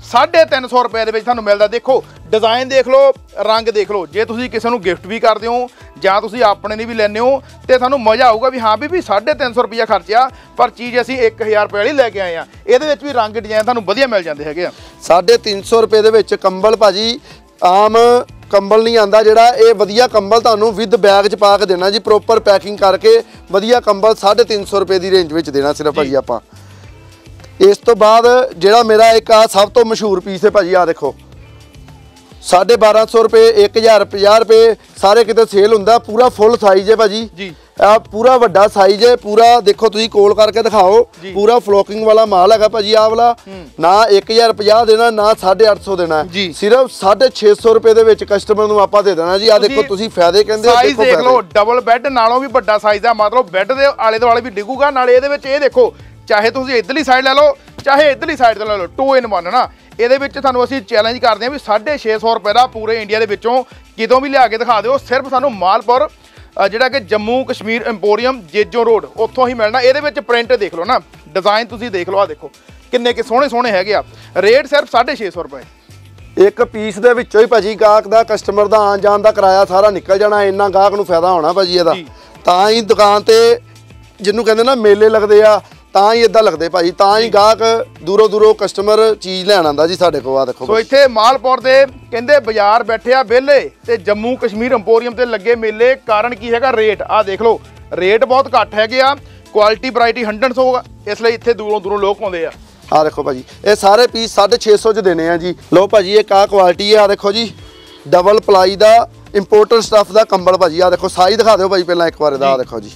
साढ़े तीन सौ रुपए ਦੇ ਵਿੱਚ ਤੁਹਾਨੂੰ ਮਿਲਦਾ। ਦੇਖੋ डिजाइन देख लो, रंग देख लो, जे तुसीं किसी नूं गिफ्ट भी करदे हो ਜਾਂ ਤੁਸੀਂ ਆਪਣੇ ਲਈ ਵੀ ਲੈਂਦੇ ਹੋ ਤੇ ਤੁਹਾਨੂੰ ਮਜ਼ਾ ਆਊਗਾ ਵੀ ਹਾਂ ਵੀ ਵੀ ਸਾਢੇ ਤਿੰਨ ਸੌ ਰੁਪਈਆ ਖਰਚਿਆ ਪਰ ਚੀਜ਼ ਅਸੀਂ ਇੱਕ ਹਜ਼ਾਰ ਰੁਪਏ ਵਾਲੀ ਲੈ ਕੇ ਆਏ ਆ। ਇਹਦੇ ਵਿੱਚ ਵੀ ਰੰਗ ਡਿਜ਼ਾਈਨ ਤੁਹਾਨੂੰ ਵਧੀਆ ਮਿਲ ਜਾਂਦੇ ਹੈਗੇ ਆ। ਸਾਢੇ ਤਿੰਨ ਸੌ ਰੁਪਏ ਦੇ ਵਿੱਚ ਕੰਬਲ ਭਾਜੀ ਆਮ ਕੰਬਲ ਨਹੀਂ ਆਂਦਾ ਜਿਹੜਾ, ਇਹ ਵਧੀਆ ਕੰਬਲ ਤੁਹਾਨੂੰ ਵਿਦ ਬੈਗ 'ਚ ਪਾ ਕੇ ਦੇਣਾ ਜੀ, ਪ੍ਰੋਪਰ ਪੈਕਿੰਗ ਕਰਕੇ ਵਧੀਆ ਕੰਬਲ ਸਾਢੇ ਤਿੰਨ ਸੌ ਰੁਪਏ ਦੀ ਰੇਂਜ ਵਿੱਚ ਦੇਣਾ ਸਿਰਫ ਭਾਜੀ ਆਪਾਂ। ਇਸ ਤੋਂ ਬਾਅਦ ਜਿਹੜਾ ਮੇਰਾ ਇੱਕ ਆ ਸਭ ਤੋਂ ਮਸ਼ਹੂਰ ਪੀਸ ਹੈ ਭਾਜੀ, ਆ ਦੇਖੋ साढ़े बारह सौ रुपये, एक हज़ार पचास रुपये सारे किते सेल होंदा। पूरा फुल साइज है भाजी जी, आ पूरा वड्डा साइज है पूरा। देखो तुसीं कोल करके दिखाओ, पूरा फ्लोकिंग वाला माल है भाजी। आ वाला ना एक हज़ार पचास देना ना साढ़े अठ सौ देना, सिर्फ साढ़े छे सौ रुपये दे विच कस्टमर नूं आपां दे देना जी। आ देखो तुसीं फायदे कहंदे साइज देख लो, डबल बैड नालों भी वड्डा साइज है, मतलब बैड दे आले दुआले भी डिगूगा। नाले इहदे विच इह देखो, चाहे तुसीं इधरली साइड ले लो चाहे इधरली साइड तो ले लो, टू इन वन ना। ਇਹਦੇ ਵਿੱਚ ਤੁਹਾਨੂੰ ਅਸੀਂ ਚੈਲੰਜ ਕਰਦੇ ਹਾਂ ਵੀ ਸਾਢੇ ਛੇ ਸੌ ਰੁਪਏ ਦਾ ਪੂਰੇ ਇੰਡੀਆ ਦੇ ਵਿੱਚੋਂ ਕਿਤੋਂ ਵੀ ਲਿਆ ਕੇ ਦਿਖਾ ਦਿਓ, ਸਿਰਫ ਸਾਨੂੰ ਮਾਲਪੁਰ ਜਿਹੜਾ ਕਿ ਜੰਮੂ ਕਸ਼ਮੀਰ ਇੰਪੋਰੀਅਮ ਜੇਜੋ ਰੋਡ ਉੱਥੋਂ ਹੀ ਮਿਲਣਾ। ਇਹਦੇ ਵਿੱਚ ਪ੍ਰਿੰਟ ਦੇਖ ਲਓ ਨਾ, ਡਿਜ਼ਾਈਨ ਤੁਸੀਂ ਦੇਖ ਲਓ, ਆ ਦੇਖੋ ਕਿੰਨੇ ਕਿ ਸੋਹਣੇ ਸੋਹਣੇ ਹੈਗੇ ਆ। ਰੇਟ ਸਿਰਫ ਸਾਢੇ ਛੇ ਸੌ ਰੁਪਏ ਇੱਕ ਪੀਸ ਦੇ ਵਿੱਚੋਂ ਹੀ ਭਾਜੀ ਗਾਹਕ ਦਾ ਕਸਟਮਰ ਦਾ ਆਉਣ ਜਾਣ ਦਾ ਕਿਰਾਇਆ ਸਾਰਾ ਨਿਕਲ ਜਾਣਾ। ਇੰਨਾ ਗਾਹਕ ਨੂੰ ਫਾਇਦਾ ਹੋਣਾ ਭਾਜੀ ਇਹਦਾ, ਤਾਂ ਹੀ ਦੁਕਾਨ ਤੇ ਜਿਹਨੂੰ ਕਹਿੰਦੇ ਨਾ ਮੇਲੇ ਲੱਗਦੇ ਆ ਤਾਂ ਹੀ ਇਦਾਂ ਲੱਗਦੇ ਭਾਜੀ, ਤਾਂ ਹੀ ਗਾਹਕ ਦੂਰੋਂ ਦੂਰੋਂ ਕਸਟਮਰ ਚੀਜ਼ ਲੈਣ ਆਉਂਦਾ ਜੀ ਸਾਡੇ ਕੋਲ। ਆ ਦੇਖੋ ਸੋ ਇੱਥੇ ਮਾਲਪੁਰ ਦੇ ਕਹਿੰਦੇ ਬਾਜ਼ਾਰ ਬੈਠੇ ਆ ਵਿਹਲੇ ਤੇ ਜੰਮੂ ਕਸ਼ਮੀਰ ਇੰਪੋਰੀਅਮ ਤੇ ਲੱਗੇ ਮੇਲੇ। ਕਾਰਨ ਕੀ ਹੈਗਾ? ਰੇਟ। ਆ ਦੇਖ ਲਓ ਰੇਟ ਬਹੁਤ ਘੱਟ ਹੈਗੇ ਆ, ਕੁਆਲਿਟੀ ਵੈਰਾਈਟੀ ਹੰਡਰਡਸ ਹੋਊਗਾ, ਇਸ ਲਈ ਇੱਥੇ ਦੂਰੋਂ ਦੂਰੋਂ ਲੋਕ ਆਉਂਦੇ ਆ। ਆ ਦੇਖੋ ਭਾਜੀ ਇਹ ਸਾਰੇ ਪੀਸ ਸਾਢੇ ਛੇ ਸੌ 'ਚ ਦੇਣੇ ਆ ਜੀ। ਲਓ ਭਾਜੀ ਇੱਕ ਆ ਕੁਆਲਿਟੀ ਹੈ, ਆ ਦੇਖੋ ਜੀ ਡਬਲ ਪਲਾਈ ਦਾ ਇੰਪੋਰਟਡ ਸਟੱਫ ਦਾ ਕੰਬਲ ਭਾਜੀ। ਆ ਦੇਖੋ ਸਾਈਜ਼ ਦਿਖਾ ਦਿਓ ਭਾਜੀ ਪਹਿਲਾਂ ਇੱਕ ਵਾਰ ਇਹਦਾ। ਆ ਦੇਖੋ ਜੀ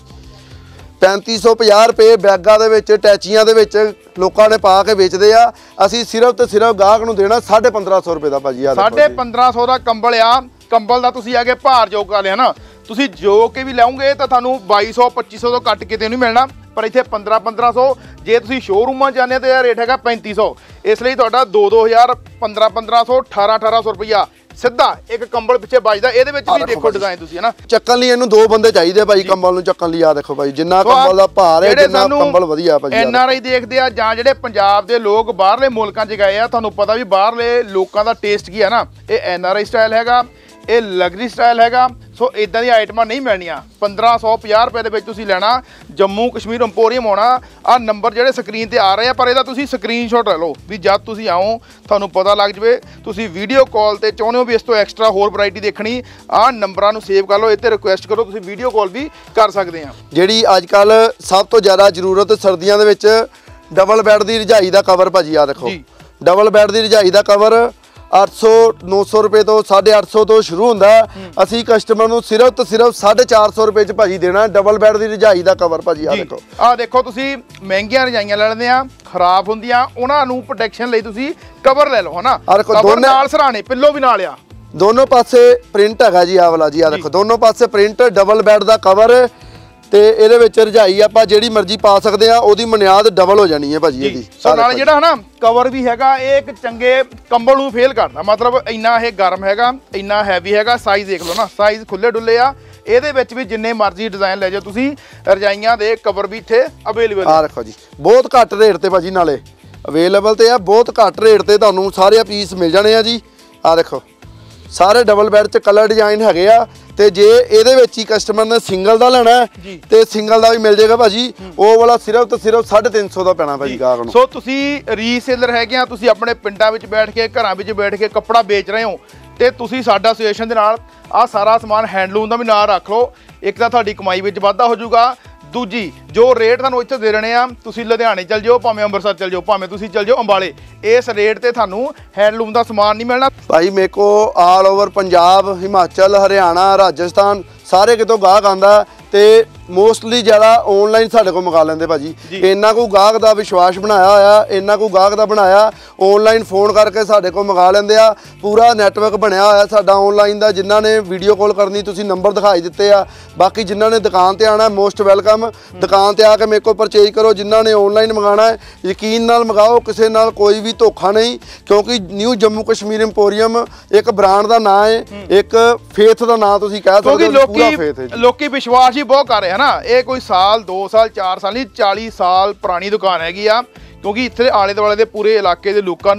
पैंती सौ पचास रुपये बैगा दे विच टैचियां दे विच लोकां ने पा के बेचते आ। असीं सिर्फ ते सिर्फ गाहक नूं देना साढ़े पंद्रह सौ रुपये का भाजी। साढ़े पंद्रह सौ का कंबल आ। कंबल का तुसीं आगे भार जोग कर लिया ना, तुसीं जो के भी लाओगे तो तुहानूं बाई सौ पच्ची सौ तो घट किते नहीं मिलना, पर इत्थे पंद्रह पंद्रह सौ। जे तुसीं शोरूमां जाने तो रेट हैगा पैंती सौ, इसलिए तुहाडा दो दो हज़ार पंद्रह पंद्रह सौ अठारह अठारह सौ रुपया ਸਿੱਧਾ ਇੱਕ ਕੰਬਲ ਪਿੱਛੇ ਵੱਜਦਾ। ਇਹਦੇ ਵਿੱਚ ਵੀ ਦੇਖੋ ਡਿਜ਼ਾਈਨ ਤੁਸੀਂ ਹੈ ਨਾ। ਚੱਕਣ ਲਈ ਇਹਨੂੰ ਦੋ ਬੰਦੇ ਚਾਹੀਦੇ ਭਾਈ ਕੰਬਲ ਨੂੰ ਚੱਕਣ ਲਈ। ਆ ਦੇਖੋ ਭਾਈ ਜਿੰਨਾ ਕੰਬਲ ਦਾ ਭਾਰ ਹੈ ਜਿੰਨਾ ਕੰਬਲ ਵਧੀਆ ਭਾਜੀ। ਐਨ ਆਰ ਆਈ ਦੇਖਦੇ ਆ ਜਾਂ ਜਿਹੜੇ ਪੰਜਾਬ ਦੇ ਲੋਕ ਬਾਹਰਲੇ ਮੁਲਕਾਂ 'ਚ ਗਏ ਆ, ਤੁਹਾਨੂੰ ਪਤਾ ਵੀ ਬਾਹਰਲੇ ਲੋਕਾਂ ਦਾ ਟੇਸਟ ਕੀ ਹੈ ਨਾ। ਇਹ ਐਨ ਆਰ ਆਈ ਸਟਾਈਲ ਹੈਗਾ, ਇਹ ਲਗਜ਼ਰੀ ਸਟਾਈਲ ਹੈਗਾ। ਸੋ ਇਦਾਂ ਦੀਆਂ ਆਈਟਮਾਂ ਨਹੀਂ ਮਿਲਣੀਆਂ। ਪੰਦਰਾਂ ਸੌ ਪੰਜਾਹ ਰੁਪਏ ਦੇ ਵਿੱਚ ਤੁਸੀਂ ਲੈਣਾ। ਜੰਮੂ ਕਸ਼ਮੀਰ ਇੰਪੋਰੀਅਮ ਆਉਣਾ। ਆ ਨੰਬਰ ਜਿਹੜੇ ਸਕਰੀਨ ਤੇ ਆ ਰਹੇ ਆ, ਪਰ ਇਹਦਾ ਤੁਸੀਂ ਸਕਰੀਨਸ਼ਾਟ ਲੈ ਲਓ ਵੀ ਜਦ ਤੁਸੀਂ ਆਓ ਤੁਹਾਨੂੰ ਪਤਾ ਲੱਗ ਜਵੇ। ਤੁਸੀਂ ਵੀਡੀਓ ਕਾਲ ਤੇ ਚਾਹੁੰਦੇ ਹੋ ਵੀ ਇਸ ਤੋਂ ਐਕਸਟਰਾ ਹੋਰ ਵੈਰਾਈਟੀ ਦੇਖਣੀ, ਆਹ ਨੰਬਰਾਂ ਨੂੰ ਸੇਵ ਕਰ ਲਓ, ਇਹ ਤੇ ਰਿਕੁਐਸਟ ਕਰੋ, ਤੁਸੀਂ ਵੀਡੀਓ ਕਾਲ ਵੀ ਕਰ ਸਕਦੇ ਆ। ਜਿਹੜੀ ਅੱਜ ਕੱਲ ਸਭ ਤੋਂ ਜ਼ਿਆਦਾ ਜ਼ਰੂਰਤ ਸਰਦੀਆਂ ਦੇ ਵਿੱਚ ਡਬਲ ਬੈੱਡ ਦੀ ਰਜਾਈ ਦਾ ਕਵਰ ਭਾਜੀ। ਆ ਦੇਖੋ ਡਬਲ ਬੈੱਡ ਦੀ ਰਜਾਈ ਦਾ ਕਵਰ ਅੱਠ ਸੌ ਨੌ ਸੌ ਰੁਪਏ ਤੋਂ ਸਾਢੇ ਅੱਠ ਸੌ ਤੋਂ ਸ਼ੁਰੂ ਹੁੰਦਾ। ਅਸੀਂ ਕਸਟਮਰ ਨੂੰ ਸਿਰਫ ਤੇ ਸਿਰਫ ਸਾਢੇ ਚਾਰ ਸੌ ਰੁਪਏ 'ਚ ਭਾਜੀ ਦੇਣਾ ਡਬਲ ਬੈੱਡ ਦੀ ਰਜਾਈ ਦਾ ਕਵਰ ਭਾਜੀ। ਆ ਦੇਖੋ ਆ ਦੇਖੋ ਤੁਸੀਂ ਮਹਿੰਗੀਆਂ ਰਜਾਈਆਂ ਲੈ ਲੈਂਦੇ ਆ, ਖਰਾਬ ਹੁੰਦੀਆਂ, ਉਹਨਾਂ ਨੂੰ ਪ੍ਰੋਟੈਕਸ਼ਨ ਲਈ ਤੁਸੀਂ ਕਵਰ ਲੈ ਲਓ ਹਨਾ। ਕਵਰ ਨਾਲ ਸਰਾਣੇ ਪਿੱਲੋ ਵੀ ਨਾਲ ਆ, ਦੋਨੋਂ ਪਾਸੇ ਪ੍ਰਿੰਟ ਹੈਗਾ ਜੀ। ਆ ਵਾਲਾ ਜੀ ਆ ਦੇਖੋ ਦੋਨੋਂ ਪਾਸੇ ਪ੍ਰਿੰਟ, ਡਬਲ ਬੈੱਡ ਦਾ ਕਵਰ ਤੇ ਇਹਦੇ ਵਿੱਚ ਰਜਾਈ ਆਪਾਂ ਜਿਹੜੀ ਮਰਜ਼ੀ ਪਾ ਸਕਦੇ ਆ। ਉਹਦੀ ਬੁਨਿਆਦ ਡਬਲ ਹੋ ਜਾਣੀ ਹੈ ਭਾਜੀ ਇਹਦੀ। ਸੋ ਨਾਲ ਜਿਹੜਾ ਹਨਾ ਕਵਰ ਵੀ ਹੈਗਾ, ਇਹ ਇੱਕ ਚੰਗੇ ਕੰਬਲ ਨੂੰ ਫੇਲ ਕਰਦਾ, ਮਤਲਬ ਇੰਨਾ ਇਹ ਗਰਮ ਹੈਗਾ, ਇੰਨਾ ਹੈਵੀ ਹੈਗਾ। ਸਾਈਜ਼ ਦੇਖ ਲਓ ਨਾ, ਸਾਈਜ਼ ਖੁੱਲੇ ਡੁੱਲੇ ਆ। ਇਹਦੇ ਵਿੱਚ ਵੀ ਜਿੰਨੇ ਮਰਜ਼ੀ ਡਿਜ਼ਾਈਨ ਲੈ ਜਾਓ ਤੁਸੀਂ, ਰਜਾਈਆਂ ਦੇ ਕਵਰ ਵੀ ਇੱਥੇ ਅਵੇਲੇਬਲ ਆ। ਰੱਖੋ ਜੀ ਬਹੁਤ ਘੱਟ ਰੇਟ ਤੇ ਭਾਜੀ, ਨਾਲੇ ਅਵੇਲੇਬਲ ਤੇ ਆ ਬਹੁਤ ਘੱਟ ਰੇਟ ਤੇ ਤੁਹਾਨੂੰ ਸਾਰੇ ਪੀਸ ਮਿਲ ਜਾਣੇ ਆ ਜੀ। ਆ ਦੇਖੋ ਸਾਰੇ ਡਬਲ ਬੈੱਡ 'ਚ ਕਲਰ ਡਿਜ਼ਾਈਨ ਹੈਗੇ ਆ। ਤੇ ਜੇ ਇਹਦੇ ਵਿੱਚ ਹੀ ਕਸਟਮਰ ਨੇ ਸਿੰਗਲ ਦਾ ਲੈਣਾ ਤੇ ਸਿੰਗਲ ਦਾ ਵੀ ਮਿਲ ਜਾਏਗਾ ਭਾਜੀ। ਉਹ ਵਾਲਾ ਸਿਰਫ ਤੇ ਸਿਰਫ ਸਾਢੇ ਤਿੰਨ ਸੌ ਦਾ ਪੈਣਾ ਭਾਜੀ ਗਾਹਕ ਨੂੰ। ਸੋ ਤੁਸੀਂ ਰੀਸੇਲਰ ਹੈਗੇ ਆ, ਤੁਸੀਂ ਆਪਣੇ ਪਿੰਡਾਂ ਵਿੱਚ ਬੈਠ ਕੇ ਘਰਾਂ ਵਿੱਚ ਬੈਠ ਕੇ ਕੱਪੜਾ ਵੇਚ ਰਹੇ ਹੋ ਤੇ ਤੁਸੀਂ ਸਾਡਾ ਐਸੋਸੀਏਸ਼ਨ ਦੇ ਨਾਲ ਆ ਸਾਰਾ ਸਮਾਨ ਹੈਂਡਲੂਮ ਦਾ ਵੀ ਨਾਲ ਰੱਖ ਲਓ। ਇੱਕ ਤਾਂ ਤੁਹਾਡੀ ਕਮਾਈ ਵਿੱਚ ਵਾਧਾ ਹੋ ਜਾਊਗਾ, ਦੂਜੀ ਜੋ ਰੇਟ ਤੁਹਾਨੂੰ ਇੱਥੇ ਦੇ ਰਹੇ ਆ, ਤੁਸੀਂ ਲੁਧਿਆਣੇ ਚੱਲ ਜਾਓ, ਭਾਵੇਂ ਅੰਮ੍ਰਿਤਸਰ ਚੱਲ ਜਾਓ, ਭਾਵੇਂ ਤੁਸੀਂ ਚੱਲ ਜਾਓ ਅੰਬਾਲੇ, ਇਸ ਰੇਟ ਤੇ ਤੁਹਾਨੂੰ ਹੈਂਡਲੂਮ ਦਾ ਸਮਾਨ ਨਹੀਂ ਮਿਲਣਾ ਭਾਈ। ਮੇਰੇ ਕੋ ਆਲ ਓਵਰ ਪੰਜਾਬ, ਹਿਮਾਚਲ, ਹਰਿਆਣਾ, ਰਾਜਸਥਾਨ ਸਾਰੇ ਕਿਤੋਂ ਗਾਹਕ ਆਂਦਾ ਤੇ ਮੋਸਟਲੀ ਜ਼ਿਆਦਾ ਆਨਲਾਈਨ ਸਾਡੇ ਕੋਲ ਮੰਗਾ ਲੈਂਦੇ ਭਾਜੀ। ਇੰਨਾ ਕੋ ਗਾਹਕ ਦਾ ਵਿਸ਼ਵਾਸ ਬਣਾਇਆ ਹੋਇਆ, ਇੰਨਾ ਕੋ ਗਾਹਕ ਦਾ ਬਣਾਇਆ, ਆਨਲਾਈਨ ਫੋਨ ਕਰਕੇ ਸਾਡੇ ਕੋਲ ਮੰਗਾ ਲੈਂਦੇ ਆ। ਪੂਰਾ ਨੈਟਵਰਕ ਬਣਿਆ ਹੋਇਆ ਸਾਡਾ ਆਨਲਾਈਨ ਦਾ। ਜਿਨ੍ਹਾਂ ਨੇ ਵੀਡੀਓ ਕਾਲ ਕਰਨੀ ਤੁਸੀਂ ਨੰਬਰ ਦਿਖਾਈ ਦਿੱਤੇ ਆ। ਬਾਕੀ ਜਿਨ੍ਹਾਂ ਨੇ ਦੁਕਾਨ ਤੇ ਆਣਾ ਮੋਸਟ ਵੈਲਕਮ, ਦੁਕਾਨ ਤੇ ਆ ਕੇ ਮੇਰੇ ਕੋਲ ਪਰਚੇਜ ਕਰੋ। ਜਿਨ੍ਹਾਂ ਨੇ ਆਨਲਾਈਨ ਮੰਗਾਣਾ ਯਕੀਨ ਨਾਲ ਮੰਗਾਓ, ਕਿਸੇ ਨਾਲ ਕੋਈ ਵੀ ਧੋਖਾ ਨਹੀਂ, ਕਿਉਂਕਿ ਨਿਊ ਜੰਮੂ ਕਸ਼ਮੀਰ ਇੰਪੋਰੀਅਮ ਇੱਕ ਬ੍ਰਾਂਡ ਦਾ ਨਾਂ ਹੈ, ਇੱਕ ਫੇਥ ਦਾ ਨਾਂ ਤੁਸੀਂ ਕਹਿ ਸਕਦੇ ਹੋ। ਪੂਰਾ ਫੇਥ ਹੈ, ਲੋਕੀ ਵਿਸ਼ਵਾਸ ਹੀ ਬਹੁਤ ਕਰ ਰਹੇ ਹਨ। ਇਹ ਕੋਈ ਸਾਲ ਦੋ ਸਾਲ ਚਾਰ ਸਾਲ ਨਹੀਂ, ਚਾਲੀ ਸਾਲ ਪੁਰਾਣੀ ਦੁਕਾਨ ਹੈਗੀ ਆ, ਕਿਉਂਕਿ ਇੱਥੇ ਆਲੇ ਦੁਆਲੇ ਦੇ ਪੂਰੇ ਇਲਾਕੇ ਦੇ ਲੋਕਾਂ ਨੂੰ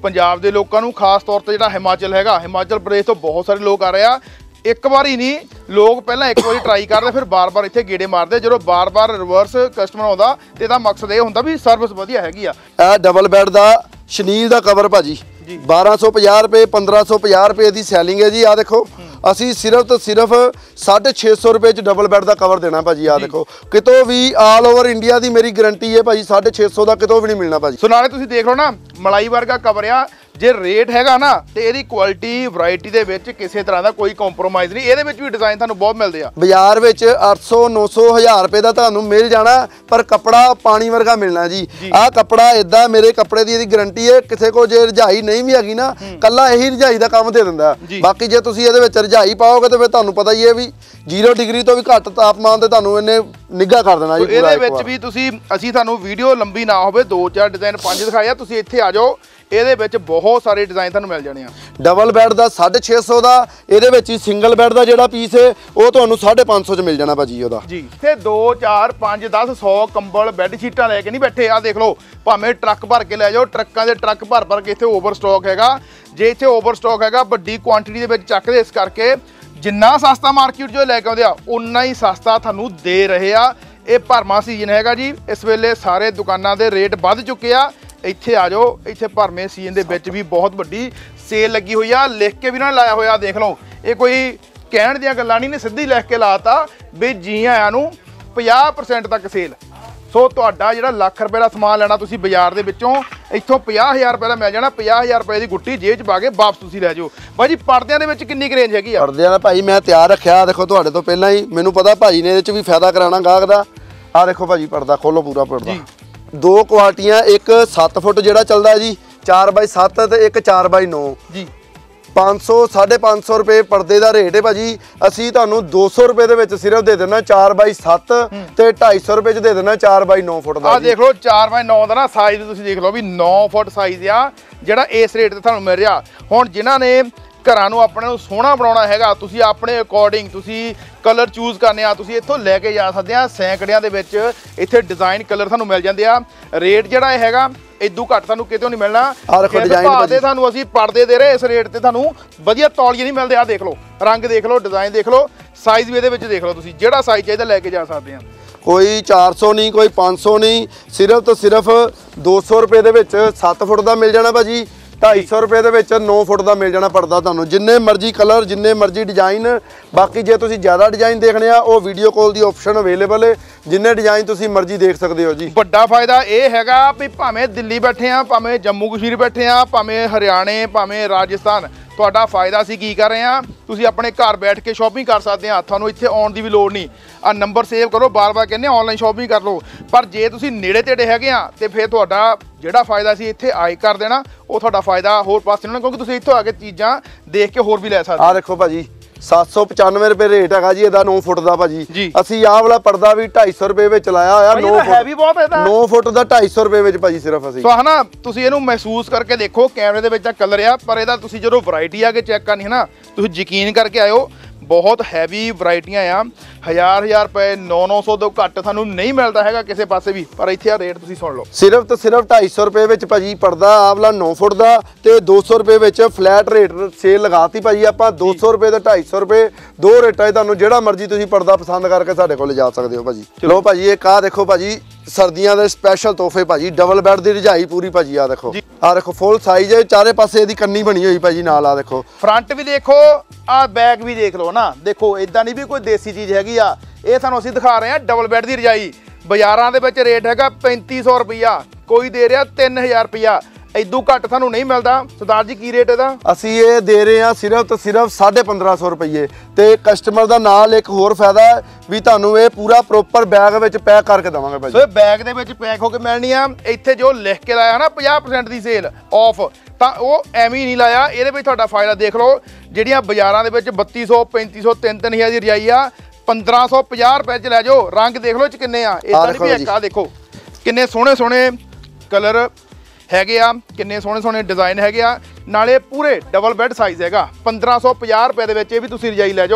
ਪੰਜਾਬ ਦੇ ਲੋਕਾਂ ਨੂੰ, ਖਾਸ ਤੌਰ ਤੇ ਜਿਹੜਾ ਹਿਮਾਚਲ ਹੈਗਾ, ਹਿਮਾਚਲ ਪ੍ਰਦੇਸ਼ ਤੋਂ ਬਹੁਤ ਸਾਰੇ ਲੋਕ ਆ ਰਹੇ ਆ। ਇੱਕ ਵਾਰੀ ਨਹੀਂ, ਲੋਕ ਪਹਿਲਾਂ ਇੱਕ ਵਾਰੀ ਟਰਾਈ ਕਰਦੇ ਫਿਰ ਬਾਰ-ਬਾਰ ਇੱਥੇ ਗੇੜੇ ਮਾਰਦੇ। ਜਦੋਂ ਬਾਰ-ਬਾਰ ਰਿਵਰਸ ਕਸਟਮਰ ਆਉਂਦਾ ਤੇ ਇਹਦਾ ਮਕਸਦ ਇਹ ਹੁੰਦਾ ਵੀ ਸਰਵਿਸ ਵਧੀਆ ਹੈਗੀ ਆ। ਇਹ ਡਬਲ ਬੈੱਡ ਦਾ ਸ਼ਨੀਲ ਦਾ ਕਵਰ ਭਾਜੀ ਬਾਰਾਂ ਸੌ ਪੰਜਾਹ ਰੁਪਏ ਪੰਦਰਾਂ ਸੌ ਪੰਜਾਹ ਰੁਪਏ ਦੀ ਸੈਲਿੰਗ ਹੈ ਜੀ। ਆ ਦੇਖੋ ਅਸੀਂ ਸਿਰਫ ਤੇ ਸਿਰਫ ਸਾਢੇ ਛੇ ਸੌ ਰੁਪਏ ਚ ਡਬਲ ਬੈੱਡ ਦਾ ਕਵਰ ਦੇਣਾ ਭਾਜੀ। ਆ ਦੇਖੋ ਕਿਤੋਂ ਵੀ ਆਲ ਓਵਰ ਇੰਡੀਆ ਦੀ ਮੇਰੀ ਗਾਰੰਟੀ ਹੈ ਭਾਜੀ, ਸਾਢੇ ਛੇ ਸੌ ਦਾ ਕਿਤੋਂ ਵੀ ਨਹੀਂ ਮਿਲਣਾ ਭਾਜੀ। ਸੋ ਨਾਲੇ ਤੁਸੀਂ ਦੇਖ ਲਓ ਨਾ, ਮਲਾਈ ਵਰਗਾ ਕਵਰ ਆ। ਜੇ ਰੇਟ ਹੈਗਾ ਨਾ ਤੇ ਇਹਦੀ ਕੁਆਲਿਟੀ ਵੈਰਾਈਟੀ ਦੇ ਵਿੱਚ ਕਿਸੇ ਤਰ੍ਹਾਂ ਦਾ ਕੋਈ ਕੰਪਰੋਮਾਈਜ਼ ਨਹੀਂ। ਇਹਦੇ ਵਿੱਚ ਵੀ ਡਿਜ਼ਾਈਨ ਤੁਹਾਨੂੰ ਬਹੁਤ ਮਿਲਦੇ ਆ। ਬਾਜ਼ਾਰ ਵਿੱਚ ਅੱਠ ਸੌ ਨੌ ਸੌ ਹਜ਼ਾਰ ਰੁਪਏ ਦਾ ਤੁਹਾਨੂੰ ਮਿਲ ਜਾਣਾ, ਪਰ ਕੱਪੜਾ ਪਾਣੀ ਵਰਗਾ ਮਿਲਣਾ ਜੀ। ਆਹ ਕੱਪੜਾ ਇਦਾਂ, ਮੇਰੇ ਕੱਪੜੇ ਦੀ ਇਹਦੀ ਗਾਰੰਟੀ ਹੈ। ਕਿਸੇ ਕੋ ਜੇ ਰਜਾਈ ਨਹੀਂ ਵੀ ਹੈਗੀ ਨਾ, ਕੱਲਾ ਇਹੀ ਰਜਾਈ ਦਾ ਕੰਮ ਦੇ ਦਿੰਦਾ। ਬਾਕੀ ਜੇ ਤੁਸੀਂ ਇਹਦੇ ਵਿੱਚ ਰਜਾਈ ਪਾਓਗੇ ਤੇ ਫਿਰ ਤੁਹਾਨੂੰ ਪਤਾ ਹੀ ਹੈ ਵੀ ਜ਼ੀਰੋ ਡਿਗਰੀ ਤੋਂ ਵੀ ਘੱਟ ਤਾਪਮਾਨ ਤੇ ਤੁਹਾਨੂੰ ਇਹਨੇ ਨਿੱਘਾ ਕਰ ਦੇਣਾ ਜੀ। ਇਹਦੇ ਵਿੱਚ ਵੀ ਤੁਸੀਂ, ਅਸੀਂ ਤੁਹਾਨੂੰ ਵੀਡੀਓ ਲੰਬੀ ਨਾ ਹੋਵੇ, ਦੋ ਚਾਰ ਡਿਜ਼ਾਈਨ ਪੰਜ ਦਿਖਾਇਆ, ਤੁਸੀਂ ਇੱਥੇ ਆ ਜਾਓ। ਇਹਦੇ ਵਿੱਚ ਬਹੁਤ ਸਾਰੇ ਡਿਜ਼ਾਈਨ ਤੁਹਾਨੂੰ ਮਿਲ ਜਾਣੇ ਆ। ਡਬਲ ਬੈੱਡ ਦਾ ਸਾਢੇ ਛੇ ਸੌ ਦਾ, ਇਹਦੇ ਵਿੱਚ ਹੀ ਸਿੰਗਲ ਬੈੱਡ ਦਾ ਜਿਹੜਾ ਪੀਸ ਹੈ ਉਹ ਤੁਹਾਨੂੰ ਸਾਢੇ ਪੰਜ ਸੌ ਚ ਮਿਲ ਜਾਣਾ ਭਾਜੀ ਉਹਦਾ ਜੀ। ਇੱਥੇ ਦੋ ਚਾਰ ਪੰਜ ਦਸ ਸੌ ਕੰਬਲ ਬੈੱਡ ਸ਼ੀਟਾਂ ਲੈ ਕੇ ਨਹੀਂ ਬੈਠੇ। ਆ ਦੇਖ ਲਓ, ਭਾਵੇਂ ਟਰੱਕ ਭਰ ਕੇ ਲੈ ਜਾਓ, ਟਰੱਕਾਂ ਦੇ ਟਰੱਕ ਭਰ ਭਰ ਕੇ ਇੱਥੇ ਓਵਰ ਸਟਾਕ ਹੈਗਾ। ਜੇ ਇੱਥੇ ਓਵਰ ਸਟਾਕ ਹੈਗਾ, ਵੱਡੀ ਕੁਆਂਟੀਟੀ ਦੇ ਵਿੱਚ ਚੱਕਦੇ, ਇਸ ਕਰਕੇ ਜਿੰਨਾ ਸਸਤਾ ਮਾਰਕੀਟ ਜੋ ਲੈ ਕੇ ਆਉਂਦੇ ਆ ਉਨਾ ਹੀ ਸਸਤਾ ਤੁਹਾਨੂੰ ਦੇ ਰਹੇ ਆ। ਇਹ ਭਰਮਾ ਸੀਜ਼ਨ ਹੈਗਾ ਜੀ, ਇਸ ਵੇਲੇ ਸਾਰੇ ਦੁਕਾਨਾਂ ਦੇ ਰੇਟ ਵੱਧ ਚੁੱਕੇ ਆ। ਇੱਥੇ ਆ ਜਾਓ, ਇੱਥੇ ਭਰਮੇ ਸੀਜ਼ਨ ਦੇ ਵਿੱਚ ਵੀ ਬਹੁਤ ਵੱਡੀ ਸੇਲ ਲੱਗੀ ਹੋਈ ਆ। ਲਿਖ ਕੇ ਵੀ ਨਾ ਲਾਇਆ ਹੋਇਆ, ਦੇਖ ਲਓ। ਇਹ ਕੋਈ ਕਹਿਣ ਦੀਆਂ ਗੱਲਾਂ ਨਹੀਂ ਨੇ, ਸਿੱਧੀ ਲਿਖ ਕੇ ਲਾਤਾ ਵੀ ਜੀ ਆਇਆਂ ਨੂੰ ਪੰਜਾਹ ਪ੍ਰਸੈਂਟ ਤੱਕ ਸੇਲ। ਸੋ ਤੁਹਾਡਾ ਜਿਹੜਾ ਲੱਖ ਰੁਪਏ ਦਾ ਸਮਾਨ ਲੈਣਾ ਤੁਸੀਂ ਬਾਜ਼ਾਰ ਦੇ ਵਿੱਚੋਂ, ਇੱਥੋਂ ਪੰਜਾਹ ਹਜ਼ਾਰ ਰੁਪਏ ਦਾ ਮਿਲ ਜਾਣਾ। ਪੰਜਾਹ ਹਜ਼ਾਰ ਰੁਪਏ ਦੀ ਗੁੱਟੀ ਜੇਬ 'ਚ ਪਾ ਕੇ ਵਾਪਸ ਤੁਸੀਂ ਲੈ ਜਾਓ। ਭਾਜੀ ਪਰਦਿਆਂ ਦੇ ਵਿੱਚ ਕਿੰਨੀ ਕੁ ਰੇਂਜ ਹੈਗੀ ਆ? ਪਰਦਿਆਂ ਦਾ ਭਾਈ ਮੈਂ ਤਿਆਰ ਰੱਖਿਆ, ਦੇਖੋ ਤੁਹਾਡੇ ਤੋਂ ਪਹਿਲਾਂ ਹੀ ਮੈਨੂੰ ਪਤਾ ਭਾਜੀ ਨੇ ਇਹਦੇ 'ਚ ਵੀ ਫਾਇਦਾ ਕਰਾਉਣਾ ਗਾਹਕ ਦਾ। ਆ ਦੇਖੋ ਭਾਜੀ, ਪਰਦਾ ਖੋਲੋ, ਪੂਰਾ ਪਰਦਾ। ਦੋ ਕੁਆਲਟੀਆਂ, ਇੱਕ ਸੱਤ ਫੁੱਟ ਜਿਹੜਾ ਚੱਲਦਾ ਜੀ ਚਾਰ ਬਾਈ ਸੱਤ ਤੇ ਇੱਕ ਚਾਰ ਬਾਈ ਨੌ ਜੀ। ਪੰਜ ਸੌ ਸਾਢੇ ਪੰਜ ਸੌ ਰੁਪਏ ਪਰਦੇ ਦਾ ਰੇਟ ਹੈ ਭਾਜੀ। ਅਸੀਂ ਤੁਹਾਨੂੰ ਦੋ ਸੌ ਰੁਪਏ ਦੇ ਵਿੱਚ ਸਿਰਫ ਦੇ ਦੇਣਾ ਚਾਰ ਬਾਈ ਸੱਤ ਤੇ ਢਾਈ ਸੌ ਰੁਪਏ ਚ ਦੇ ਦੇਣਾ ਚਾਰ ਬਾਈ ਨੌ ਫੁੱਟ ਦਾ। ਆ ਦੇਖ ਲਓ, ਚਾਰ ਬਾਈ ਨੌ ਦਾ ਨਾ ਸਾਈਜ਼ ਤੁਸੀਂ ਦੇਖ ਲਓ ਵੀ ਨੌ ਫੁੱਟ ਸਾਈਜ਼ ਆ ਜਿਹੜਾ ਇਸ ਰੇਟ ਤੇ ਤੁਹਾਨੂੰ ਮਿਲ ਰਿਹਾ। ਹੁਣ ਜਿਨ੍ਹਾਂ ਨੇ ਘਰਾਂ ਨੂੰ ਆਪਣੇ ਨੂੰ ਸੋਹਣਾ ਬਣਾਉਣਾ ਹੈਗਾ, ਤੁਸੀਂ ਆਪਣੇ ਅਕੋਰਡਿੰਗ ਤੁਸੀਂ ਕਲਰ ਚੂਜ਼ ਕਰਨੇ ਆ, ਤੁਸੀਂ ਇੱਥੋਂ ਲੈ ਕੇ ਜਾ ਸਕਦੇ ਆ। ਸੈਂਕੜਿਆਂ ਦੇ ਵਿੱਚ ਇੱਥੇ ਡਿਜ਼ਾਈਨ ਕਲਰ ਤੁਹਾਨੂੰ ਮਿਲ ਜਾਂਦੇ ਆ। ਰੇਟ ਜਿਹੜਾ ਇਹ ਹੈਗਾ ਇਦੋਂ ਘੱਟ ਤੁਹਾਨੂੰ ਕਿਤੇ ਨਹੀਂ ਮਿਲਣਾ। ਆ ਦੇਖੋ ਡਿਜ਼ਾਈਨ ਭਾਅ ਤੁਹਾਨੂੰ ਅਸੀਂ ਪਰਦੇ ਦੇ ਰਹੇ, ਇਸ ਰੇਟ ਤੇ ਤੁਹਾਨੂੰ ਵਧੀਆ ਤੌਲੀਏ ਨਹੀਂ ਮਿਲਦੇ। ਆ ਦੇਖ ਲਓ, ਰੰਗ ਦੇਖ ਲਓ, ਡਿਜ਼ਾਈਨ ਦੇਖ ਲਓ, ਸਾਈਜ਼ ਵੀ ਇਹਦੇ ਵਿੱਚ ਦੇਖ ਲਓ। ਤੁਸੀਂ ਜਿਹੜਾ ਸਾਈਜ਼ ਚਾਹੀਦਾ ਲੈ ਕੇ ਜਾ ਸਕਦੇ ਆ। ਕੋਈ ਚਾਰ ਸੌ ਨਹੀਂ, ਕੋਈ ਪੰਜ ਸੌ ਨਹੀਂ, ਸਿਰਫ ਤੇ ਸਿਰਫ ਦੋ ਸੌ ਰੁਪਏ ਦੇ ਵਿੱਚ ਸੱਤ ਫੁੱਟ ਦਾ ਮਿਲ ਜਾਣਾ ਭਾਜੀ। ਢਾਈ ਸੌ ਰੁਪਏ ਦੇ ਵਿੱਚ ਨੌ ਫੁੱਟ ਦਾ ਮਿਲ ਜਾਣਾ ਪਰਦਾ ਤੁਹਾਨੂੰ। ਜਿੰਨੇ ਮਰਜ਼ੀ ਕਲਰ, ਜਿੰਨੇ ਮਰਜ਼ੀ ਡਿਜ਼ਾਈਨ। ਬਾਕੀ ਜੇ ਤੁਸੀਂ ਜ਼ਿਆਦਾ ਡਿਜ਼ਾਈਨ ਦੇਖਣੇ ਆ, ਉਹ ਵੀਡੀਓ ਕਾਲ ਦੀ ਆਪਸ਼ਨ ਅਵੇਲੇਬਲ ਹੈ। ਜਿੰਨੇ ਡਿਜ਼ਾਈਨ ਤੁਸੀਂ ਮਰਜ਼ੀ ਦੇਖ ਸਕਦੇ ਹੋ ਜੀ। ਵੱਡਾ ਫਾਇਦਾ ਇਹ ਹੈਗਾ ਵੀ ਭਾਵੇਂ ਦਿੱਲੀ ਬੈਠੇ ਆ, ਭਾਵੇਂ ਜੰਮੂ ਕਸ਼ਮੀਰ ਬੈਠੇ ਆ, ਭਾਵੇਂ ਹਰਿਆਣੇ, ਭਾਵੇਂ ਰਾਜਸਥਾਨ, ਤੁਹਾਡਾ ਫਾਇਦਾ ਅਸੀਂ ਕੀ ਕਰ ਰਹੇ ਆ, ਤੁਸੀਂ ਆਪਣੇ ਘਰ ਬੈਠ ਕੇ ਸ਼ਾਪਿੰਗ ਕਰ ਸਕਦੇ ਆ। ਤੁਹਾਨੂੰ ਇੱਥੇ ਆਉਣ ਦੀ ਵੀ ਲੋੜ ਨਹੀਂ। ਆ ਨੰਬਰ ਸੇਵ ਕਰੋ, ਬਾਰ-ਬਾਰ ਕਹਿੰਦੇ ਆਨਲਾਈਨ ਸ਼ਾਪਿੰਗ ਕਰ ਲਓ। ਪਰ ਜੇ ਤੁਸੀਂ ਨੇੜੇ ਤੇੜੇ ਹੈਗੇ ਆ ਤੇ ਫਿਰ ਤੁਹਾਡਾ ਜਿਹੜਾ ਫਾਇਦਾ ਸੀ ਇੱਥੇ ਆਏ ਕਰ ਦੇਣਾ, ਉਹ ਤੁਹਾਡਾ ਫਾਇਦਾ ਹੋਰ ਪਾਸੇ ਨਹੀਂ, ਕਿਉਂਕਿ ਤੁਸੀਂ ਇੱਥੋਂ ਆ ਕੇ ਚੀਜ਼ਾਂ ਦੇਖ ਕੇ ਹੋਰ ਵੀ ਲੈ ਸਕਦੇ। ਆ ਦੇਖੋ ਭਾਜੀ, ਸੱਤ ਸੌ ਪਚਾਨਵੇਂ ਰੁਪਏ ਰੇਟ ਹੈਗਾ ਜੀ ਇਹਦਾ ਨੌ ਫੁੱਟ ਦਾ ਭਾਜੀ। ਅਸੀਂ ਆਹ ਵਾਲਾ ਪਰਦਾ ਵੀ ਢਾਈ ਸੌ ਰੁਪਏ ਵਿੱਚ ਲਾਇਆ ਹੋਇਆ। ਨੌ ਹੈਵੀ ਬਹੁਤ ਹੈ ਇਹਦਾ, ਨੌ ਫੁੱਟ ਦਾ ਢਾਈ ਸੌ ਰੁਪਏ ਵਿੱਚ ਭਾਜੀ ਸਿਰਫ ਅਸੀਂ। ਸੋ ਹਨਾ, ਤੁਸੀਂ ਇਹਨੂੰ ਮਹਿਸੂਸ ਕਰਕੇ ਦੇਖੋ। ਕੈਮਰੇ ਦੇ ਵਿੱਚ ਤਾਂ ਕਲਰ ਆ, ਪਰ ਇਹਦਾ ਤੁਸੀਂ ਜਦੋਂ ਵੈਰਾਈਟੀ ਆ ਕੇ ਚੈੱਕ ਕਰਨੀ ਹੈ ਨਾ, ਤੁਸੀਂ ਯਕੀਨ ਕਰਕੇ ਆਇਓ। ਬਹੁਤ ਹੈਵੀ ਵੈਰਾਈਟੀਆਂ ਆ। ਹਜ਼ਾਰ ਹਜ਼ਾਰ ਰੁਪਏ ਨੌ ਨੌ ਸੌ ਤੋਂ ਘੱਟ ਤੁਹਾਨੂੰ ਨਹੀਂ ਮਿਲਦਾ ਹੈਗਾ ਕਿਸੇ ਪਾਸੇ ਵੀ। ਪਰ ਇੱਥੇ ਆ ਰੇਟ ਤੁਸੀਂ ਸੁਣ ਲਓ, ਸਿਰਫ ਤੇ ਸਿਰਫ ਢਾਈ ਸੌ ਰੁਪਏ ਵਿੱਚ ਭਾਜੀ ਪਰਦਾ ਆਹ ਵਾਲਾ ਨੌ ਫੁੱਟ ਦਾ, ਤੇ ਦੋ ਸੌ ਰੁਪਏ ਵਿੱਚ ਫਲੈਟ ਰੇਟ ਸੇਲ ਲਗਾਤੀ ਭਾਜੀ ਆਪਾਂ। ਦੋ ਸੌ ਰੁਪਏ ਤੇ ਢਾਈ ਸੌ ਰੁਪਏ, ਦੋ ਰੇਟਾਂ 'ਚ ਤੁਹਾਨੂੰ ਜਿਹੜਾ ਮਰਜ਼ੀ ਤੁਸੀਂ ਪਰਦਾ ਪਸੰਦ ਕਰਕੇ ਸਾਡੇ ਕੋਲ ਜਾ ਸਕਦੇ ਹੋ ਭਾਜੀ। ਚਲੋ ਭਾਜੀ, ਇੱਕ ਆਹ ਦੇਖੋ ਭਾਜੀ, ਸਰਦੀਆਂ ਦੇ ਸਪੈਸ਼ਲ ਤੋਹਫੇ ਭਾਜੀ। ਡਬਲ ਬੈੱਡ ਦੀ ਰਜਾਈ ਪੂਰੀ ਭਾਜੀ। ਆ ਦੇਖੋ, ਆ ਦੇਖੋ ਫੁੱਲ ਸਾਈਜ਼ ਹੈ, ਚਾਰੇ ਪਾਸੇ ਇਹਦੀ ਕੰਨੀ ਬਣੀ ਹੋਈ ਭਾਜੀ ਨਾਲ। ਆ ਦੇਖੋ, ਫਰੰਟ ਵੀ ਦੇਖੋ, ਆ ਬੈਕ ਵੀ ਦੇਖ ਲਓ ਨਾ। ਦੇਖੋ ਇਦਾਂ ਨਹੀਂ ਵੀ ਕੋਈ ਦੇਸੀ ਚੀਜ਼ ਹੈਗੀ ਆ। ਇਹ ਤੁਹਾਨੂੰ ਅਸੀਂ ਦਿਖਾ ਰਹੇ ਹਾਂ ਡਬਲ ਬੈੱਡ ਦੀ ਰਜਾਈ। ਬਾਜ਼ਾਰਾਂ ਦੇ ਵਿੱਚ ਰੇਟ ਹੈਗਾ ਪੈਂਤੀ ਸੌ ਰੁਪਈਆ, ਕੋਈ ਦੇ ਰਿਹਾ ਤਿੰਨ ਹਜ਼ਾਰ ਰੁਪਈਆ। ਇਦੋਂ ਘੱਟ ਤੁਹਾਨੂੰ ਨਹੀਂ ਮਿਲਦਾ। ਸਰਦਾਰ ਜੀ ਕੀ ਰੇਟ ਇਹਦਾ? ਅਸੀਂ ਇਹ ਦੇ ਰਹੇ ਹਾਂ ਸਿਰਫ ਤੇ ਸਿਰਫ ਸਾਢੇ ਪੰਦਰਾਂ ਸੌ ਰੁਪਏ। ਤੇ ਕਸਟਮਰ ਦਾ ਨਾਲ ਇੱਕ ਹੋਰ ਫਾਇਦਾ ਵੀ ਤੁਹਾਨੂੰ ਇਹ ਪੂਰਾ ਪ੍ਰੋਪਰ ਬੈਗ ਵਿੱਚ ਪੈਕ ਕਰਕੇ ਦੇਵਾਂਗੇ ਭਾਜੀ। ਸੋ ਇਹ ਬੈਗ ਦੇ ਵਿੱਚ ਪੈਕ ਹੋ ਕੇ ਮਿਲਣੀ ਆ। ਇੱਥੇ ਜੋ ਲਿਖ ਕੇ ਲਾਇਆ ਨਾ ਪੰਜਾਹ ਪ੍ਰਸੈਂਟ ਦੀ ਸੇਲ ਆਫ, ਤਾਂ ਉਹ ਐਵੇਂ ਹੀ ਨਹੀਂ ਲਾਇਆ। ਇਹਦੇ ਵਿੱਚ ਤੁਹਾਡਾ ਫਾਇਦਾ ਦੇਖ ਲਓ। ਜਿਹੜੀਆਂ ਬਾਜ਼ਾਰਾਂ ਦੇ ਵਿੱਚ ਬੱਤੀ ਸੌ ਪੈਂਤੀ ਸੌ ਤਿੰਨ ਤਿੰਨ ਹਜ਼ਾਰ ਦੀ ਰਜਾਈ ਆ, ਪੰਦਰਾਂ ਸੌ ਪੰਜਾਹ ਰੁਪਏ 'ਚ ਲੈ ਜਾਓ। ਰੰਗ ਦੇਖ ਲਓ ਇਹ 'ਚ ਕਿੰਨੇ ਆ। ਇਦਾਂ ਨਹੀਂ ਵੀ ਇੱਕ ਆ ਦੇਖੋ ਕਿੰਨੇ ਸੋਹਣੇ ਸੋਹਣੇ ਕਲਰ ਹੈਗੇ ਆ, ਕਿੰਨੇ ਸੋਹਣੇ ਸੋਹਣੇ ਡਿਜ਼ਾਈਨ ਹੈਗੇ ਆ। ਨਾਲੇ ਪੂਰੇ ਡਬਲ ਬੈੱਡ ਸਾਈਜ਼ ਹੈਗਾ। ਪੰਦਰਾਂ ਸੌ ਪੰਜਾਹ ਰੁਪਏ ਦੇ ਵਿੱਚ ਇਹ ਵੀ ਤੁਸੀਂ ਰਜਾਈ ਲੈ ਜਾਓ।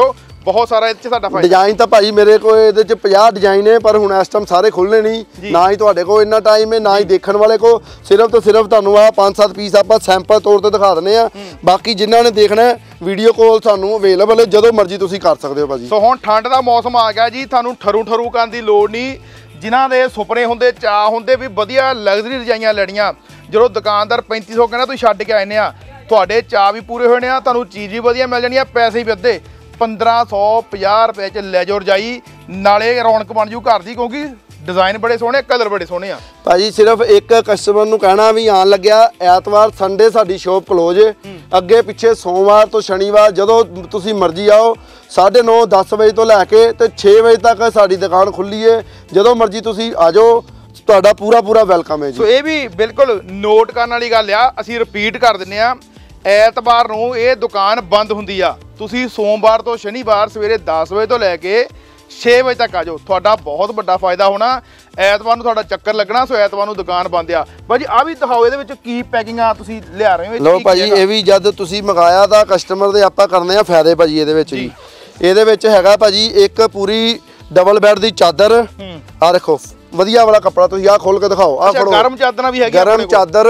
ਬਹੁਤ ਸਾਰਾ ਇਹਦੇ ਚ ਸਾਡਾ ਫਾਇਦਾ। ਡਿਜ਼ਾਈਨ ਤਾਂ ਭਾਜੀ ਮੇਰੇ ਕੋਲ ਇਹਦੇ ਚ ਪੰਜਾਹ ਡਿਜ਼ਾਈਨ ਨੇ, ਪਰ ਹੁਣ ਇਸ ਟਾਈਮ ਸਾਰੇ ਖੁੱਲ੍ਹਣੇ ਨਹੀਂ, ਨਾ ਹੀ ਤੁਹਾਡੇ ਕੋਲ ਇੰਨਾ ਟਾਈਮ ਹੈ, ਨਾ ਹੀ ਦੇਖਣ ਵਾਲੇ ਕੋ। ਸਿਰਫ ਤੇ ਸਿਰਫ ਤੁਹਾਨੂੰ ਆ ਪੰਜ ਸੱਤ ਪੀਸ ਆਪਾਂ ਸੈਂਪਲ ਤੌਰ ਤੇ ਦਿਖਾ ਦਿੰਦੇ ਆ। ਬਾਕੀ ਜਿਨ੍ਹਾਂ ਨੇ ਦੇਖਣਾ ਵੀਡੀਓ ਕਾਲ ਸਾਨੂੰ ਅਵੇਲੇਬਲ ਹੈ, ਜਦੋਂ ਮਰਜ਼ੀ ਤੁਸੀਂ ਕਰ ਸਕਦੇ ਹੋ ਭਾਜੀ। ਸੋ ਹੁਣ ਠੰਡ ਦਾ ਮੌਸਮ ਆ ਗਿਆ ਜੀ, ਤੁਹਾਨੂੰ ਠਰੂ ਠਰੂ ਕਰਨ ਦੀ ਲੋੜ ਨਹੀਂ। ਜਿਨ੍ਹਾਂ ਦੇ ਸੁਪਨੇ ਹੁੰਦੇ, ਚਾਹ ਹੁੰਦੇ ਵੀ ਵਧੀਆ ਲਗਜ਼ਰੀ ਰਜਾਈਆਂ ਲੈਣੀਆਂ, ਜਦੋਂ ਦੁਕਾਨਦਾਰ ਪੈਂਤੀ ਸੌ ਕਹਿੰਦਾ ਤੁਸੀਂ ਛੱਡ ਕੇ ਆਏ ਨੇ ਆ, ਤੁਹਾਡੇ ਚਾਹ ਵੀ ਪੂਰੇ ਹੋਣੇ ਆ, ਤੁਹਾਨੂੰ ਚੀਜ਼ ਵੀ ਵਧੀਆ ਮਿਲ ਜਾਣੀ ਆ, ਪੈਸੇ ਵੀ ਅੱਧੇ। ਪੰਦਰਾਂ ਸੌ ਪੰਜਾਹ ਰੁਪਏ ਚ ਲੈ ਜਾਓ ਰਜਾਈ, ਨਾਲੇ ਰੌਣਕ ਬਣ ਜੂ ਘਰ ਦੀ, ਕਿਉਂਕਿ ਡਿਜ਼ਾਈਨ ਬੜੇ ਸੋਹਣੇ, ਕਲਰ ਬੜੇ ਸੋਹਣੇ ਆ ਭਾਜੀ। ਸਿਰਫ ਇੱਕ ਕਸਟਮਰ ਨੂੰ ਕਹਿਣਾ ਵੀ ਆਣ ਲੱਗਿਆ ਐਤਵਾਰ ਸੰਡੇ ਸਾਡੀ ਸ਼ੋਪ ਕਲੋਜ਼ ਹੈ, ਅੱਗੇ ਪਿੱਛੇ ਸੋਮਵਾਰ ਤੋਂ ਸ਼ਨੀਵਾਰ ਜਦੋਂ ਤੁਸੀਂ ਮਰਜ਼ੀ ਆਓ, ਸਾਢੇ ਨੌ ਦਸ ਵਜੇ ਤੋਂ ਲੈ ਕੇ ਤੇ ਛੇ ਵਜੇ ਤੱਕ ਸਾਡੀ ਦੁਕਾਨ ਖੁੱਲੀ ਹੈ। ਜਦੋਂ ਮਰਜ਼ੀ ਤੁਸੀਂ ਆ ਜਾਓ, ਤੁਹਾਡਾ ਪੂਰਾ ਪੂਰਾ ਵੈਲਕਮ ਹੈ ਜੀ। ਸੋ ਇਹ ਵੀ ਬਿਲਕੁਲ ਨੋਟ ਕਰਨ ਵਾਲੀ ਗੱਲ ਆ, ਅਸੀਂ ਰਿਪੀਟ ਕਰ ਦਿੰਨੇ ਆ, ਐਤਵਾਰ ਨੂੰ ਇਹ ਦੁਕਾਨ ਬੰਦ ਹੁੰਦੀ ਆ। ਤੁਸੀਂ ਸੋਮਵਾਰ ਤੋਂ ਸ਼ਨੀਵਾਰ ਸਵੇਰੇ ਦਸ ਵਜੇ ਤੋਂ ਲੈ ਕੇ ਛੇ ਵਜੇ ਤੱਕ ਆ ਜਾਓ, ਤੁਹਾਡਾ ਬਹੁਤ ਵੱਡਾ ਫਾਇਦਾ ਹੋਣਾ। ਐਤਵਾਰ ਨੂੰ ਤੁਹਾਡਾ ਚੱਕਰ ਲੱਗਣਾ, ਸੋ ਐਤਵਾਰ ਨੂੰ ਦੁਕਾਨ ਬੰਦ ਆ। ਭਾਜੀ ਆ ਵੀ ਦਿਖਾਓ, ਇਹਦੇ ਵਿੱਚ ਕੀ ਪੈਕਿੰਗ ਆ ਤੁਸੀਂ ਲਿਆ ਰਹੇ ਹੋ? ਲੋ ਭਾਜੀ, ਇਹ ਵੀ ਜਦ ਤੁਸੀਂ ਮੰਗਾਇਆ ਤਾਂ ਕਸਟਮਰ ਦੇ ਆਪਾਂ ਕਰਨੇ ਆ ਫਾਇਦੇ ਭਾਜੀ। ਇਹਦੇ ਵਿੱਚ ਵੀ ਇਹਦੇ ਵਿੱਚ ਹੈਗਾ ਭਾਜੀ ਇੱਕ ਪੂਰੀ ਡਬਲ ਬੈੱਡ ਦੀ ਚਾਦਰ। ਆ ਦੇਖੋ ਵਧੀਆ ਵਾਲਾ ਕੱਪੜਾ, ਤੁਸੀਂ ਆ ਖੋਲ ਕੇ ਦਿਖਾਓ। ਆ ਫੜੋ, ਗਰਮ ਚਾਦਰਾਂ ਵੀ ਹੈਗੀਆਂ, ਗਰਮ ਚਾਦਰ।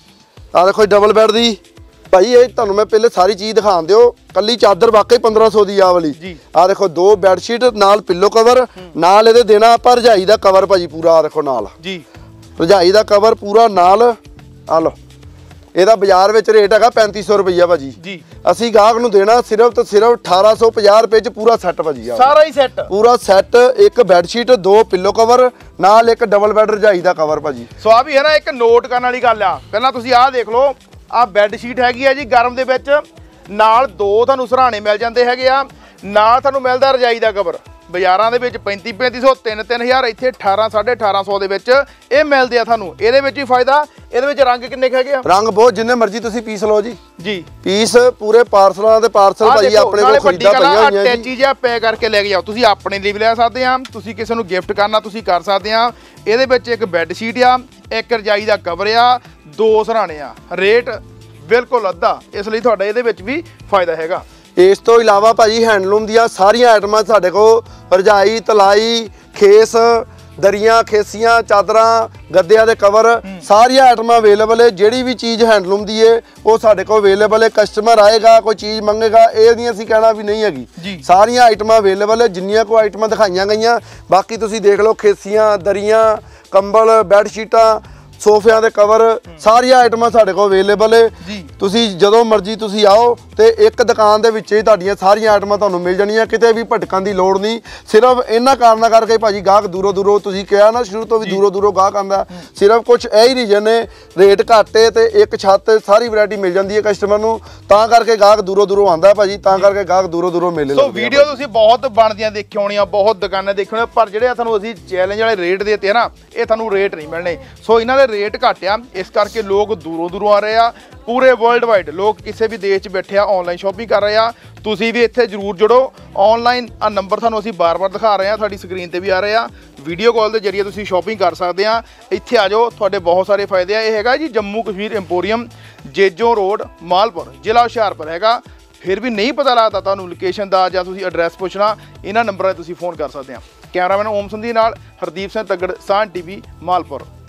ਆ ਦੇਖੋ ਡਬਲ ਬੈੱਡ ਦੀ ਭਾਈ, ਇਹ ਤੁਹਾਨੂੰ ਮੈਂ ਪਹਿਲੇ ਸਾਰੀ ਚੀਜ਼ ਦਿਖਾਣ ਦਿਓ। ਕੱਲੀ ਚਾਦਰ ਵਾਕਈ ਪੰਦਰਾਂ ਸੌ ਦੀ ਆ ਵਾਲੀ। ਆ ਦੇਖੋ ਦੋ ਬੈੱਡ ਸ਼ੀਟ ਨਾਲ ਪਿੱਲੋ ਕਵਰ, ਨਾਲ ਇਹਦੇ ਦੇਣਾ ਆਪਾਂ ਰਜਾਈ ਦਾ ਕਵਰ ਭਾਜੀ ਪੂਰਾ। ਆ ਦੇਖੋ ਨਾਲ ਜੀ ਰਜਾਈ ਦਾ ਕਵਰ ਪੂਰਾ ਨਾਲ। ਆ ਲਓ, ਇਹਦਾ ਬਾਜ਼ਾਰ ਵਿੱਚ ਰੇਟ ਹੈਗਾ ਪੈਂਤੀ ਸੌ ਰੁਪਈਆ ਭਾਜੀ ਜੀ। ਅਸੀਂ ਗਾਹਕ ਨੂੰ ਦੇਣਾ ਸਿਰਫ ਤੇ ਸਿਰਫ ਅਠਾਰਾਂ ਸੌ ਪੰਜਾਹ ਰੁਪਏ ਚ ਪੂਰਾ ਸੈੱਟ ਭਾਜੀ। ਆ ਸਾਰਾ ਹੀ ਸੈੱਟ, ਪੂਰਾ ਸੈੱਟ, ਇੱਕ ਬੈੱਡ ਸ਼ੀਟ, ਦੋ ਪਿੱਲੋ ਕਵਰ, ਨਾਲ ਇੱਕ ਡਬਲ ਬੈੱਡ ਰਜਾਈ ਦਾ ਕਵਰ ਭਾਜੀ। ਸੋ ਆ ਵੀ ਹੈ ਨਾ ਇੱਕ ਨੋਟ ਕਰਨ ਵਾਲੀ ਗੱਲ ਆ। ਪਹਿਲਾਂ ਤੁਸੀਂ ਆਹ ਦੇਖ ਲਓ, ਆਹ ਬੈੱਡ ਸ਼ੀਟ ਹੈਗੀ ਆ ਜੀ ਗਰਮ ਦੇ ਵਿੱਚ, ਨਾਲ ਦੋ ਤੁਹਾਨੂੰ ਸਰਾਣੇ ਮਿਲ ਜਾਂਦੇ ਹੈਗੇ ਆ, ਨਾਲ ਤੁਹਾਨੂੰ ਮਿਲਦਾ ਰਜਾਈ ਦਾ ਕਵਰ। ਬਾਜ਼ਾਰਾਂ ਦੇ ਵਿੱਚ ਪੈਂਤੀ ਪੈਂਤੀ ਸੌ ਤਿੰਨ ਤਿੰਨ ਹਜ਼ਾਰ, ਇੱਥੇ ਅਠਾਰਾਂ ਸਾਢੇ ਅਠਾਰਾਂ ਸੌ ਦੇ ਵਿੱਚ ਇਹ ਮਿਲਦੇ ਆ ਤੁਹਾਨੂੰ। ਇਹਦੇ ਵਿੱਚ ਵੀ ਫਾਇਦਾ, ਇਹਦੇ ਵਿੱਚ ਰੰਗ ਕਿੰਨੇ ਹੈਗੇ ਆ? ਰੰਗ ਬਹੁਤ, ਜਿੰਨੇ ਮਰਜ਼ੀ ਤੁਸੀਂ ਪੀਸ ਲਓ ਜੀ। ਜੀ ਪੀਸ ਪੂਰੇ ਪਾਰਸਲਾਂ ਦੇ ਪਾਰਸਲ ਭਾਜੀ ਆਪਣੇ ਕੋਲ ਖਰੀਦਾ ਪਈਆਂ ਹੋਈਆਂ ਜੀ। ਅਟੈਚੀ ਜਿਹਾ ਪੈਕ ਕਰਕੇ ਲੈ ਕੇ ਜਾਓ, ਤੁਸੀਂ ਆਪਣੇ ਲਈ ਵੀ ਲੈ ਸਕਦੇ ਆ, ਤੁਸੀਂ ਕਿਸੇ ਨੂੰ ਗਿਫਟ ਕਰਨਾ ਤੁਸੀਂ ਕਰ ਸਕਦੇ ਆ। ਇਹਦੇ ਵਿੱਚ ਇੱਕ ਬੈੱਡ ਸ਼ੀਟ ਆ, ਇੱਕ ਰਜਾਈ ਦਾ ਕਵਰ ਆ, ਦੋ ਸਰਾਣੇ ਆ, ਰੇਟ ਬਿਲਕੁਲ ਅੱਧਾ, ਇਸ ਲਈ ਤੁਹਾਡਾ ਇਹਦੇ ਵਿੱਚ ਵੀ ਫਾਇਦਾ ਹੈਗਾ। ਇਸ ਤੋਂ ਇਲਾਵਾ ਭਾਜੀ ਹੈਂਡਲੂਮ ਦੀਆਂ ਸਾਰੀਆਂ ਆਈਟਮਾਂ ਸਾਡੇ ਕੋਲ, ਰਜਾਈ, ਤਲਾਈ, ਖੇਸ, ਦਰੀਆਂ, ਖੇਸੀਆਂ, ਚਾਦਰਾਂ, ਗੱਦਿਆਂ ਦੇ ਕਵਰ, ਸਾਰੀਆਂ ਆਈਟਮਾਂ ਅਵੇਲੇਬਲ ਹੈ। ਜਿਹੜੀ ਵੀ ਚੀਜ਼ ਹੈਂਡਲੂਮ ਦੀ ਹੈ ਉਹ ਸਾਡੇ ਕੋਲ ਅਵੇਲੇਬਲ ਹੈ। ਕਸਟਮਰ ਆਏਗਾ ਕੋਈ ਚੀਜ਼ ਮੰਗੇਗਾ, ਇਹ ਨਹੀਂ ਅਸੀਂ ਕਹਿਣਾ ਵੀ ਨਹੀਂ ਹੈਗੀ। ਸਾਰੀਆਂ ਆਈਟਮਾਂ ਅਵੇਲੇਬਲ ਹੈ, ਜਿੰਨੀਆਂ ਕੋ ਆਈਟਮਾਂ ਦਿਖਾਈਆਂ ਗਈਆਂ। ਬਾਕੀ ਤੁਸੀਂ ਦੇਖ ਲਓ, ਖੇਸੀਆਂ, ਦਰੀਆਂ, ਕੰਬਲ, ਬੈੱਡ ਸ਼ੀਟਾਂ, ਸੋਫਿਆਂ ਦੇ ਕਵਰ, ਸਾਰੀਆਂ ਆਈਟਮਾਂ ਸਾਡੇ ਕੋਲ ਅਵੇਲੇਬਲ ਹੈ। ਤੁਸੀਂ ਜਦੋਂ ਮਰਜ਼ੀ ਤੁਸੀਂ ਆਓ ਤੇ ਇੱਕ ਦੁਕਾਨ ਦੇ ਵਿੱਚ ਹੀ ਤੁਹਾਡੀਆਂ ਸਾਰੀਆਂ ਆਈਟਮਾਂ ਤੁਹਾਨੂੰ ਮਿਲ ਜਾਣੀਆਂ, ਕਿਤੇ ਵੀ ਭਟਕਣ ਦੀ ਲੋੜ ਨਹੀਂ। ਸਿਰਫ ਇਹਨਾਂ ਕਾਰਨਾਂ ਕਰਕੇ ਭਾਜੀ ਗਾਹਕ ਦੂਰੋਂ ਦੂਰੋਂ, ਤੁਸੀਂ ਕਿਹਾ ਨਾ ਸ਼ੁਰੂ ਤੋਂ ਵੀ ਦੂਰੋਂ ਦੂਰੋਂ ਗਾਹਕ ਆਉਂਦਾ, ਸਿਰਫ ਕੁਝ ਇਹ ਹੀ ਰੀਜਨ ਨੇ, ਰੇਟ ਘੱਟ ਹੈ ਤੇ ਇੱਕ ਛੱਤ ਸਾਰੀ ਵੈਰਾਈਟੀ ਮਿਲ ਜਾਂਦੀ ਹੈ ਕਸਟਮਰ ਨੂੰ, ਤਾਂ ਕਰਕੇ ਗਾਹਕ ਦੂਰੋਂ ਦੂਰੋਂ ਆਉਂਦਾ ਭਾਜੀ, ਤਾਂ ਕਰਕੇ ਗਾਹਕ ਦੂਰੋਂ ਦੂਰੋਂ ਮੇਲੇ ਲੱਗਦੇ। ਸੋ ਵੀਡੀਓ ਤੁਸੀਂ ਬਹੁਤ ਬਣਦੀਆਂ ਦੇਖੀ ਹੋਣੀਆਂ, ਬਹੁਤ ਦੁਕਾਨਾਂ ਦੇਖੀ ਹੋਣੀਆਂ, ਪਰ ਜਿਹੜੇ ਤੁਹਾਨੂੰ ਅਸੀਂ ਚੈਲੰਜ ਵਾਲੇ ਰੇਟ ਦੇਤੇ ਨਾ, ਇਹ ਤੁਹਾਨੂੰ ਰੇਟ ਨਹੀਂ ਮਿਲਣੇ। ਸੋ ਇਹਨਾਂ ਦੇ ਰੇਟ ਘੱਟ ਆ, ਇਸ ਕਰਕੇ ਲੋਕ ਦੂਰੋਂ ਦੂਰੋਂ ਆ ਰਹੇ ਆ। ਪੂਰੇ ਵਰਲਡ ਵਾਈਡ ਲੋਕ ਕਿਸੇ ਵੀ ਦੇਸ਼ 'ਚ ਬੈਠੇ ਆ, ਆਨਲਾਈਨ ਸ਼ਾਪਿੰਗ ਕਰ ਰਹੇ ਆ। ਤੁਸੀਂ ਵੀ ਇੱਥੇ ਜ਼ਰੂਰ ਜੁੜੋ। ਆਨਲਾਈਨ ਆ ਨੰਬਰ ਤੁਹਾਨੂੰ ਅਸੀਂ ਬਾਰ-ਬਾਰ ਦਿਖਾ ਰਹੇ ਆ, ਸਾਡੀ ਸਕਰੀਨ ਤੇ ਵੀ ਆ ਰਹੇ ਆ। ਵੀਡੀਓ ਕਾਲ ਦੇ ਜਰੀਏ ਤੁਸੀਂ ਸ਼ਾਪਿੰਗ ਕਰ ਸਕਦੇ ਆ। ਇੱਥੇ ਆ ਜਾਓ, ਤੁਹਾਡੇ ਬਹੁਤ ਸਾਰੇ ਫਾਇਦੇ ਆ। ਇਹ ਹੈਗਾ ਜੀ ਜੰਮੂ ਕਸ਼ਮੀਰ ਇੰਪੋਰੀਅਮ, ਜੇਜੋ ਰੋਡ, ਮਾਲਪੁਰ, ਜ਼ਿਲ੍ਹਾ ਹੁਸ਼ਿਆਰਪੁਰ ਹੈਗਾ। ਫਿਰ ਵੀ ਨਹੀਂ ਪਤਾ ਲੱਗਦਾ ਤੁਹਾਨੂੰ ਲੋਕੇਸ਼ਨ ਦਾ ਜਾਂ ਤੁਸੀਂ ਐਡਰੈਸ ਪੁੱਛਣਾ, ਇਹਨਾਂ ਨੰਬਰਾਂ 'ਤੇ ਤੁਸੀਂ ਫੋਨ ਕਰ ਸਕਦੇ ਆ। ਕੈਮਰਾਮੈਨ ਓਮ ਸੰਧੀ ਨਾਲ ਹਰਦੀਪ ਸਿੰਘ ਤੱਗੜ, ਸਾਨ ਟੀਵੀ, ਮਾਲਪੁਰ।